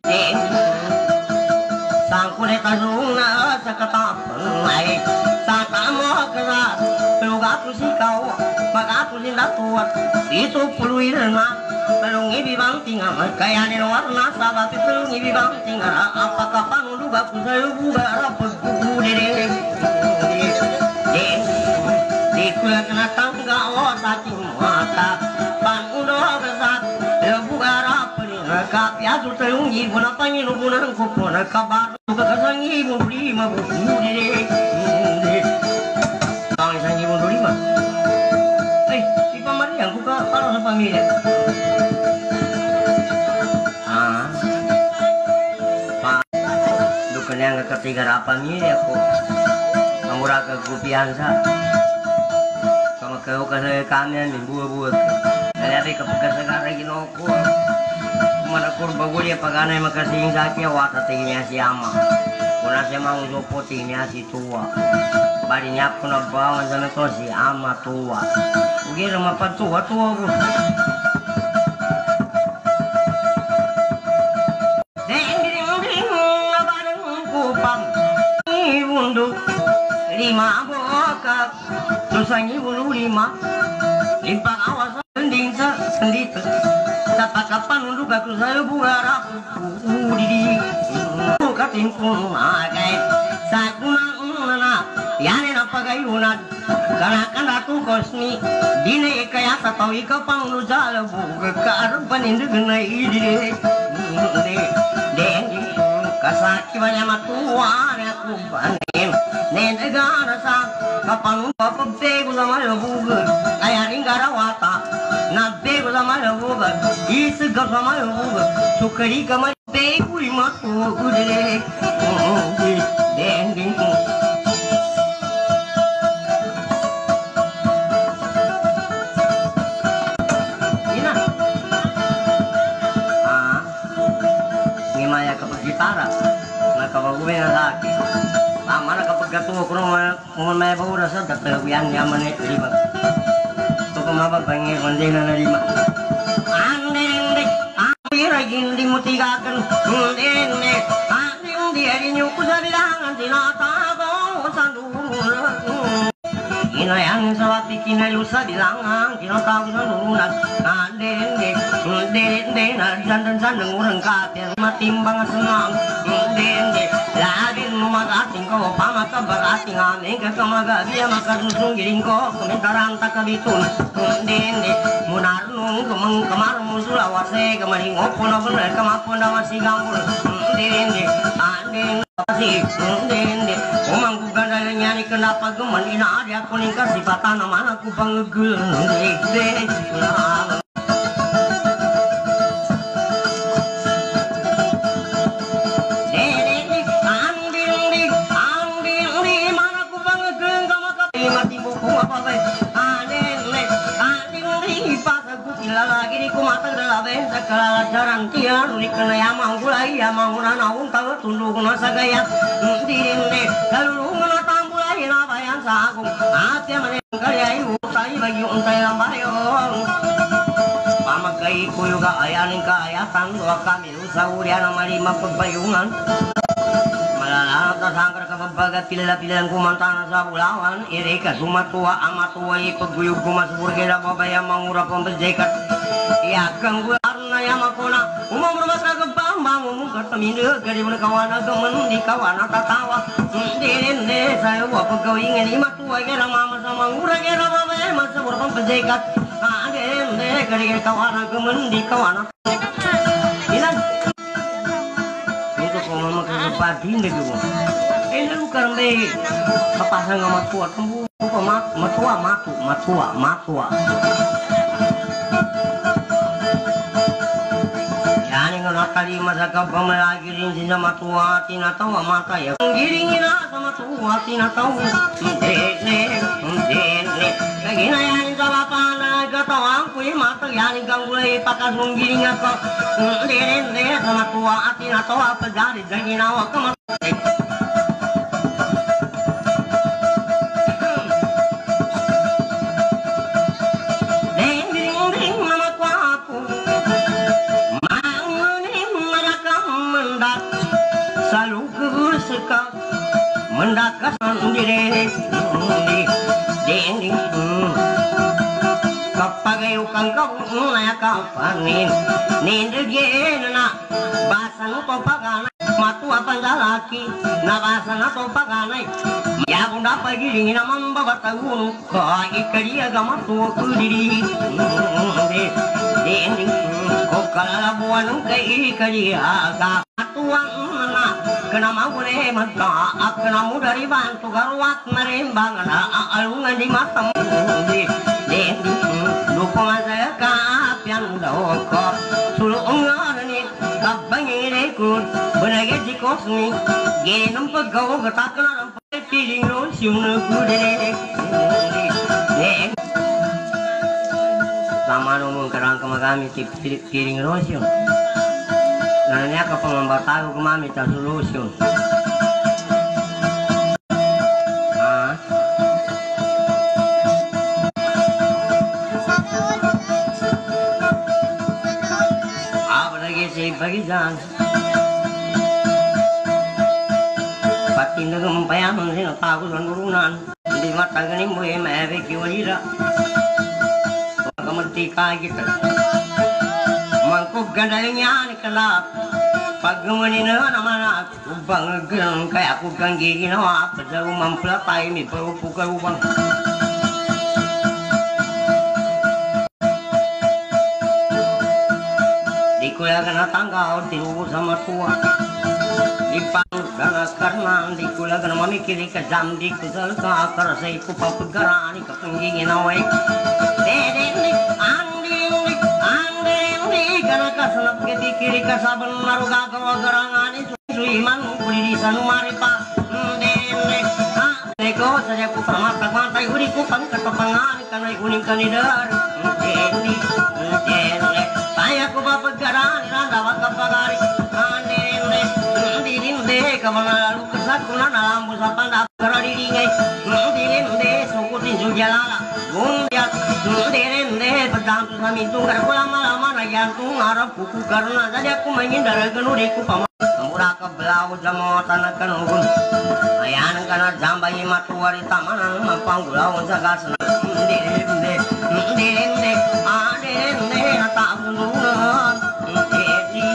sang kulit sulung na sakatapang ay sa tamo kaya peluga tu si kau maka tu si natuat itu puluhin na pelung ibibang tinggal kaya ni warna sabat pelung ibibang tinggal apakah panuluga ku sayo buga rapag bubu dede di kulit na tangga o saking mata kapya tu terung ibu na pangi lu bunan kupo na kabar tu kakasang ibu lima buku dede kau ni sang ibu lima eh si pamari yang buka kalau sa pamilya ah pa dukan yang ketiga apa pamilya ko kamura ka gupiansa sama kau kasih kanya ni buah-buah nanti kepekas sekarang ginoko mana kurba gue dia pagana yang makasih sakit wata tingginya si ama kuna si mau jopo tingginya si tua barinya pun bawa sana to si ama tua ugi rumah tua tua bu ding ding ding bareng kupam ibundu lima bokap dosangi bulu lima limpang awas sending sendit Tapa kapan untuk aku saya buat aku di katin pun magai sakuna nana yani napa gayunan karena kan aku kosmi dine kaya tahu kapan lu jalan buka karban ini kena ide deng kasaki banyak matuan aku panen negara sa kapan papa bego sama buka kayak ringgara wata na bego sama buka isu gak sama buka sukari kamar bego lima tuh udah deng deng ina ah ngimaya kapag gitara nakabagume na laki tama na kapag gatuwa ko nung may baura sa datawian yaman eh lima ito kumababangin kundi na na lima andeng ang hindi mo tigakan hindi hindi hindi hindi ko sa bilangan tinatago sa dulo Inayan sa wati kinayo sa bilangan tinatago sa dulo hindi hindi hindi hindi nagdandan ng urang katin matimbang senang hindi hindi labing lumagating ko pamatabarating aming kakamagabi makasusong giling ko kumintarang takabitun hindi hindi munarnong kumang kamar mo sulawase kamaling opo na bener kamapon na masigang ko hindi hindi anding kasi hindi hindi kumang kuganda niya ni kenapa geman inaadi ako ning kasipatan naman ako panggul hindi hindi kumata dalabe sakala jaran tiar rikna yamang gulai yamang naun tahu tunduk nasa gaya dirinde lalu ngana tambulai na bayan sakum ate mane kayai utai bagi untai lambayo pamakai kuyuga ayanin ka ayatan dua kami usahurian marima pagbayungan malalata sangkar kapabagat pila-pilan kumantana sa bulawan ireka sumatua amatuai pagguyug kumasubur kaya babaya mangura pembejekat iakang gularna yamakona umamurmas kagabang bangun kataminda gari mana kawana gaman di kawana tatawa dirinde sayo pagawingin imatuai kaya mama sa mangura kaya babaya masubur pembejekat dirinde gari kawana gaman di kawana ilan itu kau mama kepadin deh gua ini lu karena kepasang sama tua kamu lupa mat matua matu matua matua ya ini kan kali masa kau lagi rinci sama tua tina tahu mata ya giringin sama tua tina tahu dene dene kayak gini ya ini sama pana ketawang kui mata ya ini kang mulai pakai giring aku dene dene sama tua tina tahu apa jadi jadi nawa kamu mendakas sendiri dinding kapagai ukang kau naya kapanin nindigin na basan ko pagana matu apa lalaki na basan to paganay ya bunda pagiling naman babatagun ko ikariya gamatu ko diri dinding ko kalalabuan kay ikariya ga tuang na kena mau boleh mata kena mau dari bantu garwat merembang na alungan di matam di di lupa saya kapian doko sulu ngarani kabang ini kun benage di kosmi genam pegau ketakna rampai piring lo siuna kude sama nomong kerang kemagami piring lo siun nanya ke pengembang tahu ke mami tak solusi. Ah. Apa lagi sih bagi jangan. Patin dengan payah mungkin tahu dan urunan di mata gini boleh mewek kiwira. Kemerdekaan kita. Mangkuk gandalnya ni kelap pagmanin na naman ako banggang kaya ako kang ginawa pa sa umamplatay mi parupo ka upang di ko lang natanggaw tinubo sa matua di pang ganas karnan di ko lang mamikili ka jam di ko sa kakar sa iko papagkarani ka pang ginaway dede karena kasanap kiti kiri kasaban maruga kawa garangani suiman kulirisan maripa dene ha neko saja ku permata mantai uri ku pang katapangan kanai uning kanidar dene dene saya ku papagaran randa wakapagari dene dirinde kamana lalu kesakuna dalam musapan dapara diringai dirinde sukutin sujalala gundiat dirinde pedang sami tunggar lama-lama jantung harap kuku karena tadi aku menghindar kenuriku paman murah ke belau jamu tanah kenungun ayan karena jambai matuari tamanan mampang gulau jaga senang dirinde dirinde adirinde tak bunungan dedi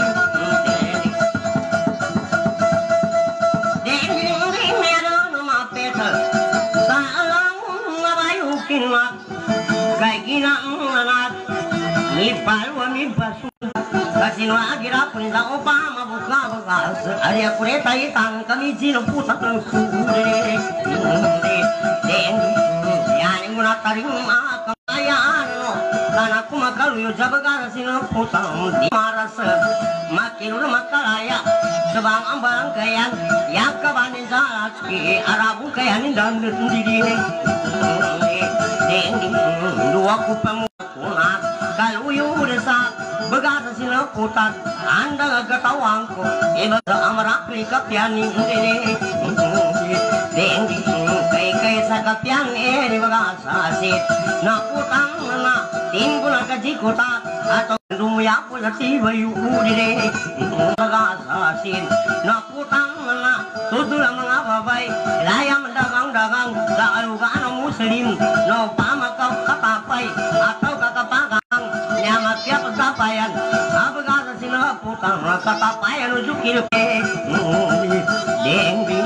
dedi dedi merah mapetal salam ngabayukin mak kayak gina anak ni palu ni pasu kasino agira pun tak opa mabuka bagas ari apure tai tang kami jino putak kure de de yani muna taring akayaan no kana aku makalu yo jabagar sino putang di maras makin makalaya sebang ambang kayan yang kabanin salaki arabu kayan dan diri de de dua ku pemukuna kalau yo desa bagasa sinaputan anda gatawangko iba sa amarapli kapyanin dini dengi kay kay sa kapyan ini bagasa sit naputang na timbul kajikuta atau rumya po sa tibayu dini bagasa sit naputang na tutulang mga babay layang dagang-dagang sa alugaan ng muslim no pamakaw katapay atau kakapagang nyamatya pagkapayan abagasa sila putang katapayan ujukil pe dengbi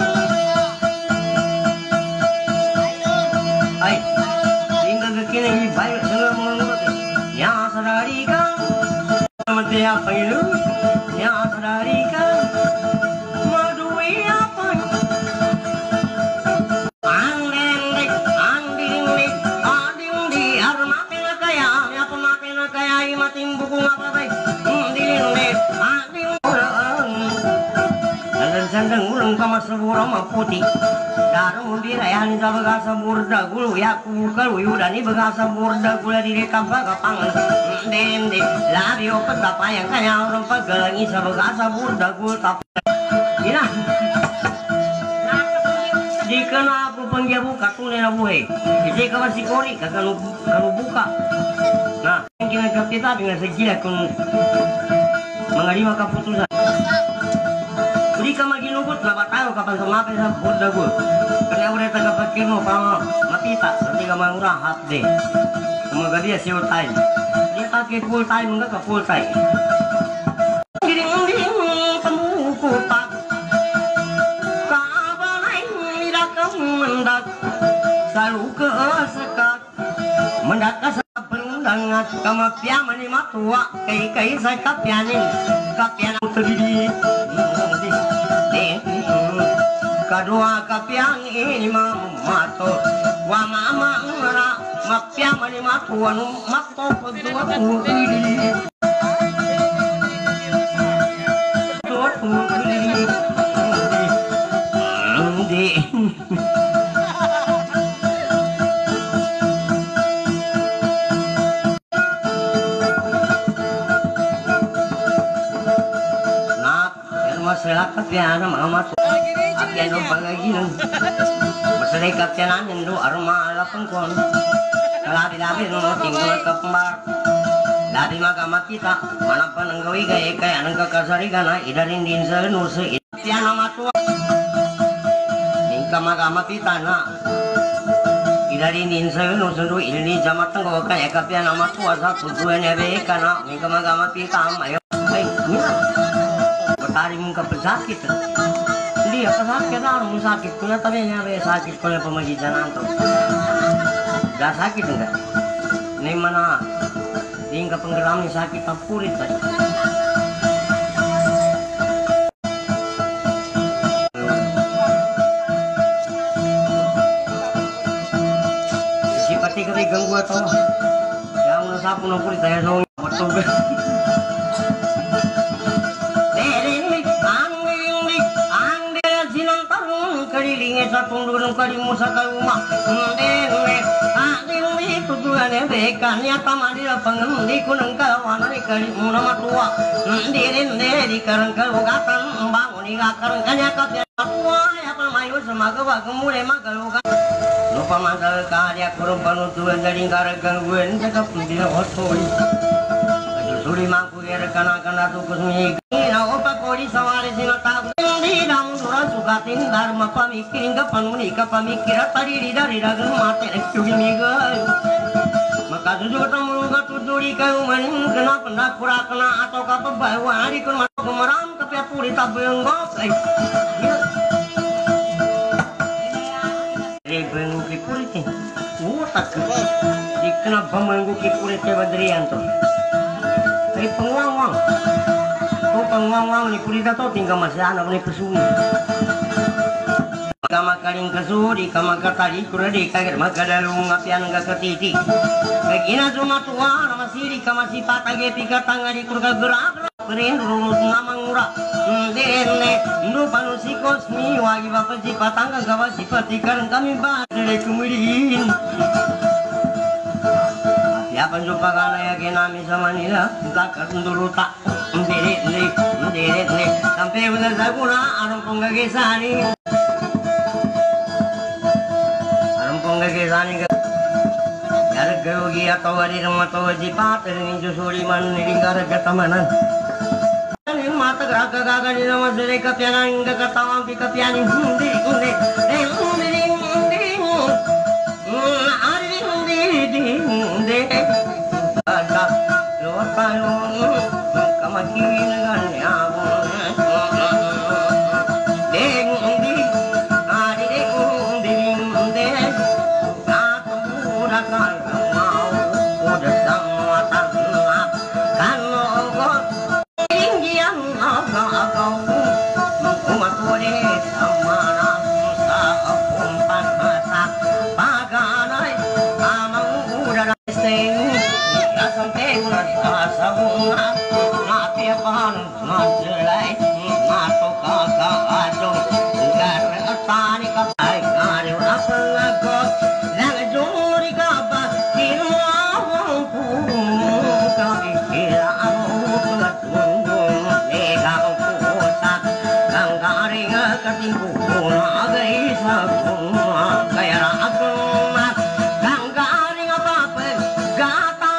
ay tinggal kini baik dengan mengerti yang sadarikan mati apa itu yang sadarikan madui apa andeng anding anding di armatin kaya ya pematin kaya imatin buku apa baik anding anding dan sandang ulang kama sebura putih darung di rayan sa bagasa burda gulu ya kukal uyudani bagasa burda gula di rekam pangan dende labio pagkapayan kaya orang pagalangi sa bagasa burda gul tap ina di kana aku panggia buka tunai na buhay di ka masih kori kagalo kalo buka nah yang kina kapita dengan segila kung mga lima kaputusan di ka maginugot na batayo kapag sumapin sa burda gul kanya ulit ang kapagkir mo para mapita hindi ka mangurahat de kumaga dia short time di ka full time nga ka full time giring-giring pamukutak kabalay midak kang mendak selalu kesekat mendak ka sa pendangat kamapya manimatua kay-kay sa kapyanin kapyanan terdidik kadua kapyang ini mamato wa mama ngara mapya mani matuan mato pedua kuidi dua kuidi andi nak masalah kapyan mama kapyan o pagagilan masalay kapyanan yan do arma alapang kon labi-labi no tinggal kapmar labi magama kita manapan ang gawi gaya kaya nang kakasarigan na idarin din sa nusa kapyan na matua tingka magama kita na idarin din sa nusa do ilni jamatang gawa kaya kapyan na matua sa tujuan ebe ka na tingka magama kita mayo ay nila batari mong kapasakit hindi apa sakit na mong sakit ko na tabi niya be sakit ko na pamagitan nanto dah sakit enggak ini mana tinggal penggeram ni sakit tampurit tadi si pati kami ganggu atau yang menasapu nampurit saya so betul sa tunggu kali musa ka rumah ndene adil ni tujuan bekan ya tamadi pangendi kunang kawana ni kali muna matua ndene ndene di karang kalugatan bangun ni karang kanya kapya tua ya pamayu semaga gemule magaluga lupa masal karya kurang panutuan dari karagang guen cakap tidak hotoi suri mangku ger kana kana tu kusmi na opa kori sawari sinata di dam sura sukatin dharma pamikir hingga panuni ka pamikir tadi dari dagang mate cugi migal maka tujuh ketemu ka tuduri kayu maning kena pendak pura kena atau ka pebawa hari kun masuk kemeram tapi puri tabeng gop ai eh bengu ki puri ti utak di kena pamenggu ki puri te badrian to ay pangwang-wang o pangwang-wang ni purita to tinggal masih anak ni kesuni kama kaling kesudi kama katali kuradi kaget maka dalu ngapian enggak ketiti begina cuma tua nama siri kama si patage pika tangga di kurga gerak berin runut nama ngura dene ndu panusi kosmi wagi bapak si patangga gawa si patikan kami bahas dari kemudian ya penjupa kana ya kinami sama nila takkan dulu tak ndiri ndiri ndiri ndiri sampai udah saguna arung penggagesani arung penggagesani garga yogi atau wari rumah atau jipat dengan jusuri man ninggar ketamanan ini mata gerak gagak di nama suri kepianan hingga ketawang pi kepianin ndiri ndiri ndiri ndiri ari ndiri ndiri ada luar palung kamakin ganyamu ding ding ari ding ding ding aku udah kan mau udah semua tanah kan lo tinggian agak-agak umat gue sama rasa umpan masak paganai amang udah sing sampai rasa bunga napi apaan majelai mato kakak adong gara tani kapai ngari apa ngakot lang juri kapat kinuawang pung kami kira aku pengatundung negang pusak kang garing ketimpu nagai sabung kaya rakong kang garing apa-apa gata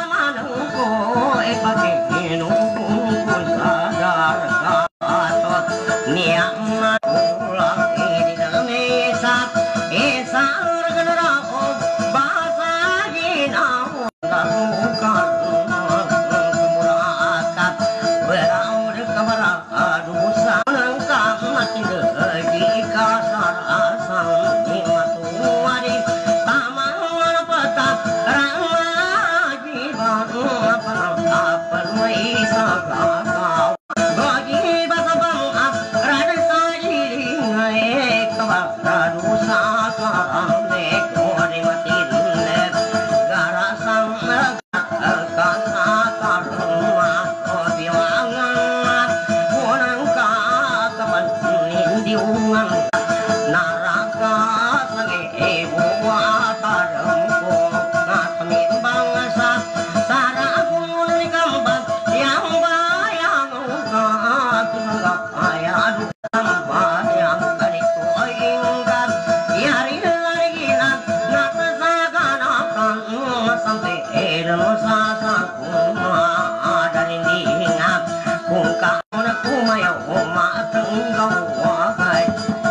niamat ulang ini Indonesia esa organara bahasa ginau lakukan kemurakan berau kamera dosa nangkap mati lagi kasar asal nimatuari taman peta ramaji baru apa apa maisa kakau bagi bahasa bangap rada sajiring naik kebakar dosa karang nek kori matin lep garasang kasa karumah kopi wangan punang kakaman nindiungan naraka sange ibu wataremko ngatamin bangsa saragun ni kambang yang bayang ukat ayat tambah yang kaliku ingat yari lagi nak nak sagan akan sampai nusa sakuma ada ingat kung kau nak kumayo ma tenggau wakai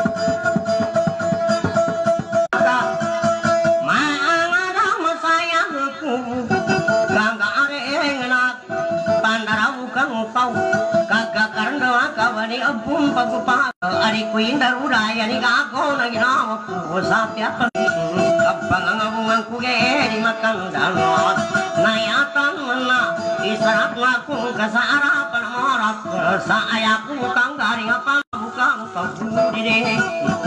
ni abum pagpa ari kuin darudaya ni gago na ginawa ko sa tiatan kapang ngabungan ko ge di makan dalot nayatan na isarat na kung kasarapan morat sa ayaku tanggari apa bukan pagudi de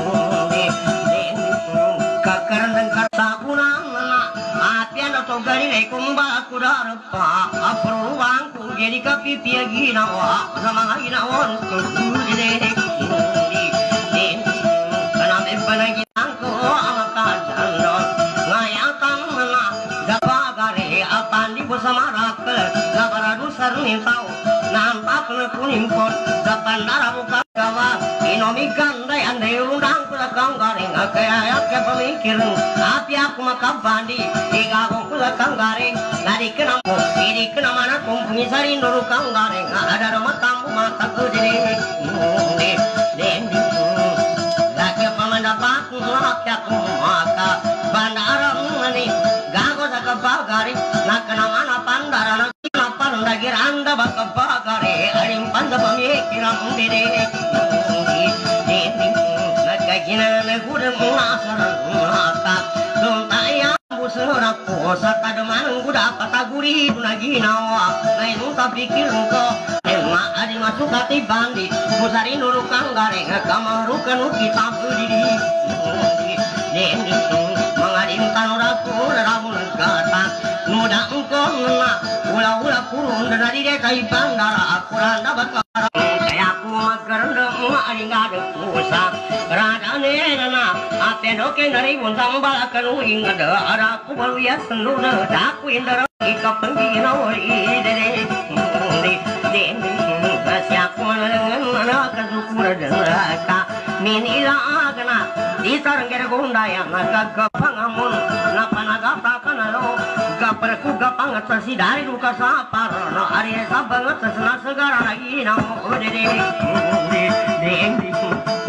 kakaran karsabunan na atian to gari le kumba kudar pa apruang ku geri kapipi ginawa sama ginawon to dide di den kaname panagi angko amatan jalon ngayatan na gabagare apandi bosamarak gabaradu sarni tau nampak na kunimpon dapandara muka gawa inomi gandai andai undang kula kang garing akaya ke pemikir api aku makabandi igago kula kang garing nari kena mo iri kena mana kumpungi sari nuru kang garing ada rumah tamu mata kudiri ne den lagi pamanda pak lakya kumaka bandara mani gago saka bagari nakana mana pandara nakina pandagir anda baka bagari arim panda pemikiran diri kajina ne gudang masaran mata dong tayang busura posa tademan guda pataguri dunaginawa nain muka pikir ko emma adi masuk hati bandi busari nurukang gareng kamarukan kita berdiri den mengadim tanuraku rabun kata nuda engko na ula-ula kurun dari dekai bandara aku randa bakar kayak aku mager ndemu ari ngade musa radane na aten oke nari buntang balakan uing ada araku baru ya sendu na daku indara ika pengi nawari dede de de siapa dengan mana kasukura dengaraka minila agna di tarangger gunda yang naga gapangamun napa naga takanalo gaparku gapangat si dari duka sapar no ari sabangat sesna segara lagi namo dede de de